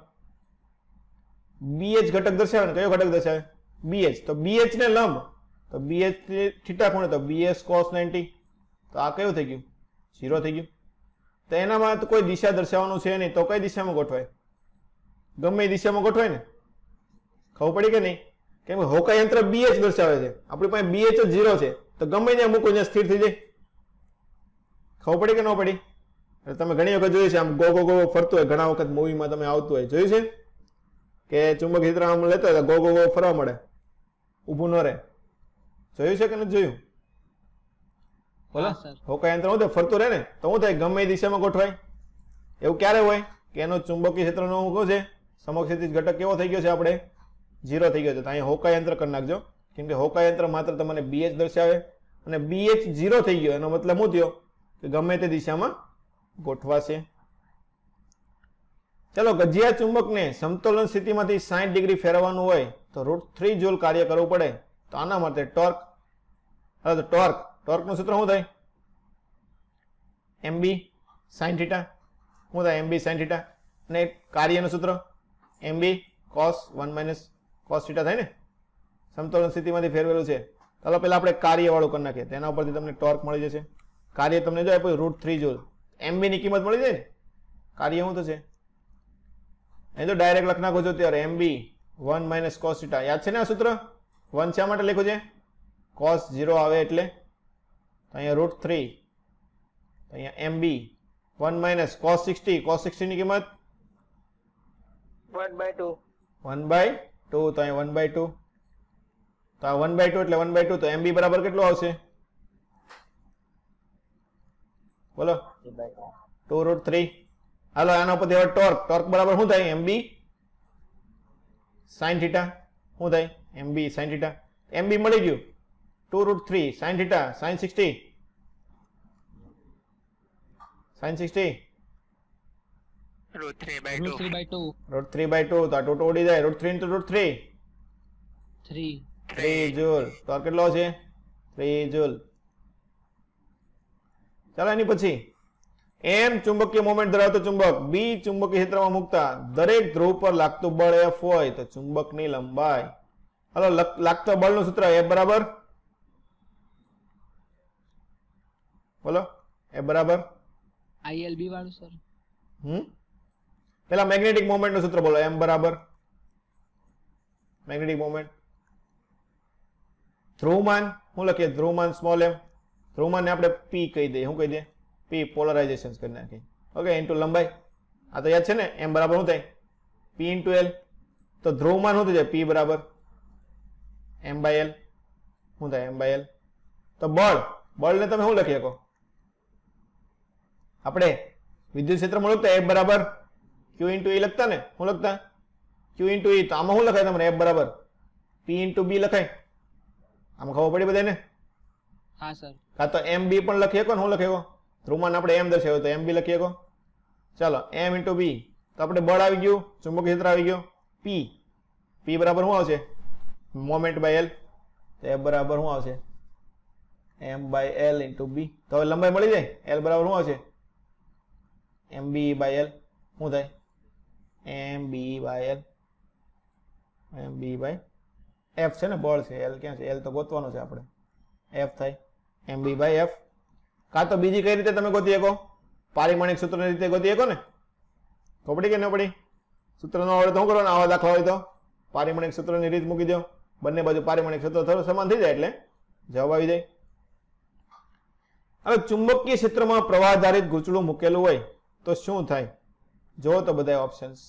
બીએચ ઘટક દર્શાવે ને. કયો ઘટક દર્શાવે? બીએચ. તો બીએચ ને લંબ, તો બીએચ થીટા ખૂણે તો બીએસ કોસ નાઇન્ટી. તો આ કયું થઈ ગયું? ઝીરો થઈ ગયું. તો એનામાં તો કોઈ દિશા દર્શાવવાનું છે નહીં, તો કઈ દિશામાં ગોઠવાય? ગમે એ દિશામાં ગોઠવાય ને. ખબર પડી કે નહીં? કેમ કે હોકા યંત્ર બીએચ દર્શાવે છે, આપણી પાસે બીએચ જ ઝીરો છે, તો ગમે ત્યાં મૂકો ત્યાં સ્થિર થઈ જાય. ખબર પડી કે ન પડી? એટલે તમે ઘણી વખત જોયું છે આમ ગો ગો ગો ફરતું હોય. ઘણા વખત મૂવીમાં તમે આવતું હોય જોયું છે કે ચુંબક ક્ષેત્ર આમ લેતો હોય ગો ગો ગો ફરવા મળે, ઊભું ન રહે. જોયું છે કે નથી જોયું? બોલો. હા, સર. હોકા યંત્ર શું થાય? ફરતું રહે ને, તો શું થાય? ગમે એ દિશામાં ગોઠવાય. એવું ક્યારે હોય કે એનો ચુંબકીય ક્ષેત્રનો શું છે? સમક્ષિતિજ ઘટક કેવો થઈ ગયો છે? આપણે ઝીરો થઈ ગયો છે. તો અહીંયા હોકા યંત્ર કરી નાખજો, કેમ કે હોકા યંત્ર માત્ર તમને બીએચ દર્શાવે અને બીએચ ઝીરો થઈ ગયો. એનો મતલબ શું થયો? કે ગમે તે દિશામાં ગોઠવાશે. ચલો ગજિયા ચુંબકને સમતોલન સ્થિતિમાંથી સાઠ ડિગ્રી ફેરવવાનું હોય તો રૂટ થ્રી જૂલ કાર્ય કરવું પડે. તો આના માટે ટોર્ક. હવે તો ટોર્ક ટોર્કનું સૂત્ર શું થાય? MB sine theta. શું થાય? MB sine theta. અને કાર્યનું સૂત્ર MB cos one minus cos theta થાય ને. સમતોલન સ્થિતિમાંથી ફેરવેલું છે. ચાલો પહેલા આપણે કાર્યવાળું કરી નાખીએ, તેના ઉપરથી તમને ટોર્ક મળી જશે. કાર્ય તમને જો આપ્યું રૂટ થ્રી જૂલ. એમબી ની કિંમત મળી જાય ને. કાર્ય શું થશે? અહીં તો ડાયરેક્ટ લખ નાખો છો ત્યારે MB one minus cos theta. યાદ છે ને આ સૂત્ર? વન શા માટે લખ્યું છે? કોસ ઝીરો આવે એટલે. તો અહીંયા રૂટ થ્રી, અહીંયા MB one minus cos sixty. Cos sixty ની કિંમત one by two. One by two. તો અહીંયા વન બાય ટુ. તો આ વન બાય ટુ એટલે વન બાય ટુ. તો એમબી બરાબર કેટલું આવશે? બોલો. Two root three. હાલો આના ઉપરથી હવે ટોર્ક. ટોર્ક બરાબર શું થાય? MB sine theta. શું થાય? MB sine theta. એમબી મળી ગયું. Two root three sine theta sine sixty. Sine sixty root three by root three two. By two. Root three by two. તો આ ટુ ટુ ઉડી જાય. Root three into root three. Three. Three joule. Torque કેટલો છે? Three joule. ચાલો એની પછી એમ ચુંબકીય મોમેન્ટ ધરાવતો ચુંબક બી ચુંબકીય ક્ષેત્રમાં મૂકતા દરેક ધ્રુવ પર લાગતું બળ એફ હોય તો ચુંબકની લંબાઈ, હાલો લાગતો બળનું સૂત્ર એફ બરાબર, બોલો એફ બરાબર આઈએલબી વાળું સર. હમ પેલા મેગ્નેટિક મોમેન્ટ નું સૂત્ર બોલો, એમ બરાબર મેગ્નેટિક મોમેન્ટ. ધ્રુવમાન શું લખીએ, ધ્રુવમાન સ્મોલ એમ, ધ્રુવમાન ને આપણે પી કહી દઈએ, શું કહી દઈએ પી, પોલરાઇઝેશન કરી નાખીએ. ઓકે, ઇન્ટુ લંબાઈ, આ તો યાદ છે ને, એમ બરાબર શું થાય પી ઇન્ટુ એલ. તો ધ્રુવમાન શું થઈ જાય પી બરાબર એમ બાય એલ, શું થાય એમ બાય એલ. તો બળ, બળને તમે શું લખી શકો, આપણે વિદ્યુત ક્ષેત્રમાં લખતા એફ બરાબર ક્યુ ઇન્ટુ ઈ લખતા ને, શું લખતા ક્યુ ઇન્ટુ ઈ. તો આમાં શું લખાય તમને, એફ બરાબર પી ઇન્ટુ બી લખાય, આમાં ખબર પડી બધાને. હા સર. કાં તો એમ બી પણ લખી શકો ને, શું લખી શકો, ધ્રુવમાન આપણે એમ દર્શાવ્યો તો એમ બી લખી શકો. ચાલો એમ ઇન્ટુ બી, તો આપણે બળ આવી ગયું, ચુંબકીય ક્ષેત્ર આવી ગયો પી, પી બરાબર શું આવશે મોમેન્ટ બાય એલ, તો એફ બરાબર શું આવશે M by L into B. તો હવે લંબાઈ મળી જાય, એલ બરાબર શું આવશે એમ બી બાય એલ, શું થાય M B by L, M B by F છે ને બળ છે, એલ ક્યાં છે, એલ તો ગોતવાનો છે આપણે, એફ થાય એમ બી બાય એફ. કાં તો બીજી કઈ રીતે તમે ગોતી શકો, પારિમાણિક સૂત્રની રીતે ગોતી શકો ને, ખબર પડી કે ન પડી, સૂત્ર ન આવડે તો શું કરવાનું, આવા દાખલા હોય તો પારિમાણિક સૂત્રની રીત મૂકી દો, બંને બાજુ પારિમાણિક સૂત્ર થોડું સમાન થઈ જાય એટલે જવાબ આવી જાય. હવે ચુંબકીય ક્ષેત્રમાં પ્રવાહ આધારિત ગૂંચળું મૂકેલું હોય તો શું થાય, જો તો બધા ઓપ્શન્સ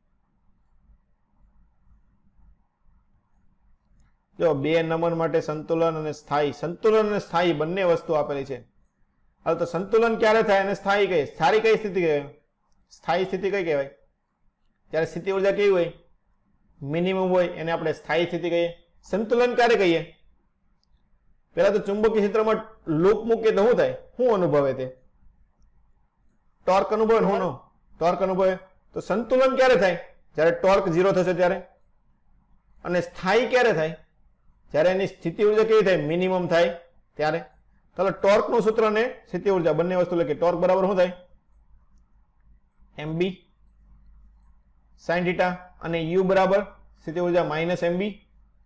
જો, બે નમન માટે સંતુલન અને સ્થાયી, સંતુલન અને સ્થાયી બંને વસ્તુ આપેલી છે. હવે તો સંતુલન ક્યારે થાય અને સ્થાયી કઈ, સારી કઈ સ્થિતિ કહેવાય, સ્થાયી સ્થિતિ કઈ કહેવાય, જ્યારે સ્થિતિ ઉર્જા કેવી હોય મિનિમમ હોય એને આપણે સ્થાયી સ્થિતિ કહીએ. સંતુલન ક્યારે કહીએ, પેલા તો ચુંબકીય ક્ષેત્રમાં લૂપ મૂકીએ તો શું થાય, શું અનુભવે તે ટોર્ક અનુભવે, શું નો ટોર્ક અનુભવે. તો સંતુલન ક્યારે થાય, જ્યારે ટોર્ક ઝીરો થશે ત્યારે. અને સ્થાયી ક્યારે થાય, જ્યારે એની સ્થિતિ ઉર્જા કેવી થાય મિનિમમ થાય ત્યારે. ચાલો ટોર્ક નું સૂત્ર ને સ્થિતિ ઉર્જા બંને વસ્તુ લખીએ, ટોર્ક બરાબર શું થાય એમ બી સાઇન થીટા, અને યુ બરાબર સ્થિતિ ઉર્જા minus M B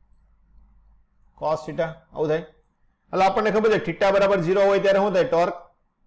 cos theta, આવું થાય. એટલે આપણને ખબર છે થીટા બરાબર ઝીરો હોય ત્યારે શું થાય torque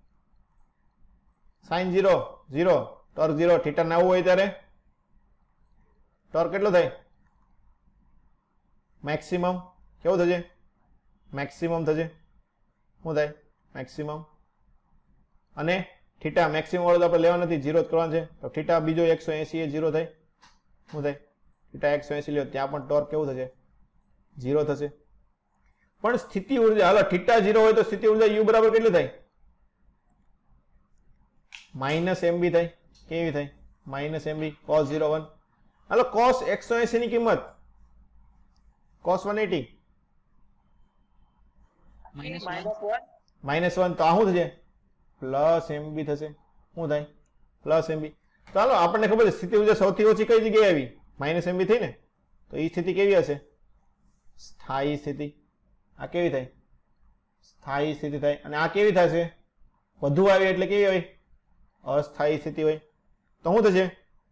sine zero zero, torque zero, theta નેવું હોય ત્યારે ટોર્ક કેટલો થાય મેક્સિમમ, કેવું થશે મેક્સિમમ થશે, શું થાય મેક્સિમમ. અને થીટા મેક્સિમમ વાળો તો આપણે લેવા નથી, ઝીરો જ કરવાનો છે, તો થીટા બીજો એકસો એસી એ ઝીરો થાય, શું થાય થીટા એકસો એસી લ્યો, ત્યાં પણ ટોર્ક કેવું થશે ઝીરો થશે. પણ સ્થિતિ ઉર્જા, હાલો થીટા ઝીરો હોય તો સ્થિતિ ઉર્જા યુ બરાબર કેટલી થાય માઇનસ એમબી થાય, કેવી થાય minus MB cos zero one. હાલો કોસ એકસો એસી ની કિંમત cos one eighty minus minus one. One minus one, તો આ શું થશે પ્લસ એમબી થશે, શું થાય પ્લસ એમબી. તો હાલો આપણને ખબર છે સ્થિતિ ઉર્જા સૌથી ઓછી કઈ જગ્યાએ આવી માઇનસ એમબી થઈ ને, તો એ સ્થિતિ કેવી હશે સ્થાયી સ્થિતિ. આ કેવી થાય સ્થાયી સ્થિતિ થાય, અને આ કેવી થશે વધુ આવી એટલે કેવી હોય અસ્થાયી સ્થિતિ હોય. તો શું થશે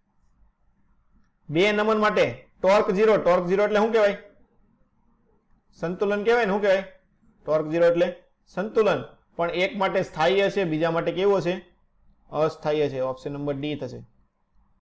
બે નમન માટે ટોર્ક ઝીરો, ટોર્ક ઝીરો એટલે શું કહેવાય સંતુલન કહેવાય ને, શું કહેવાય ટોર્ક ઝીરો એટલે સંતુલન. પણ એક માટે સ્થાયી હશે, બીજા માટે કેવું હશે અસ્થાયી હશે. ઓપ્શન નંબર ડી થશે.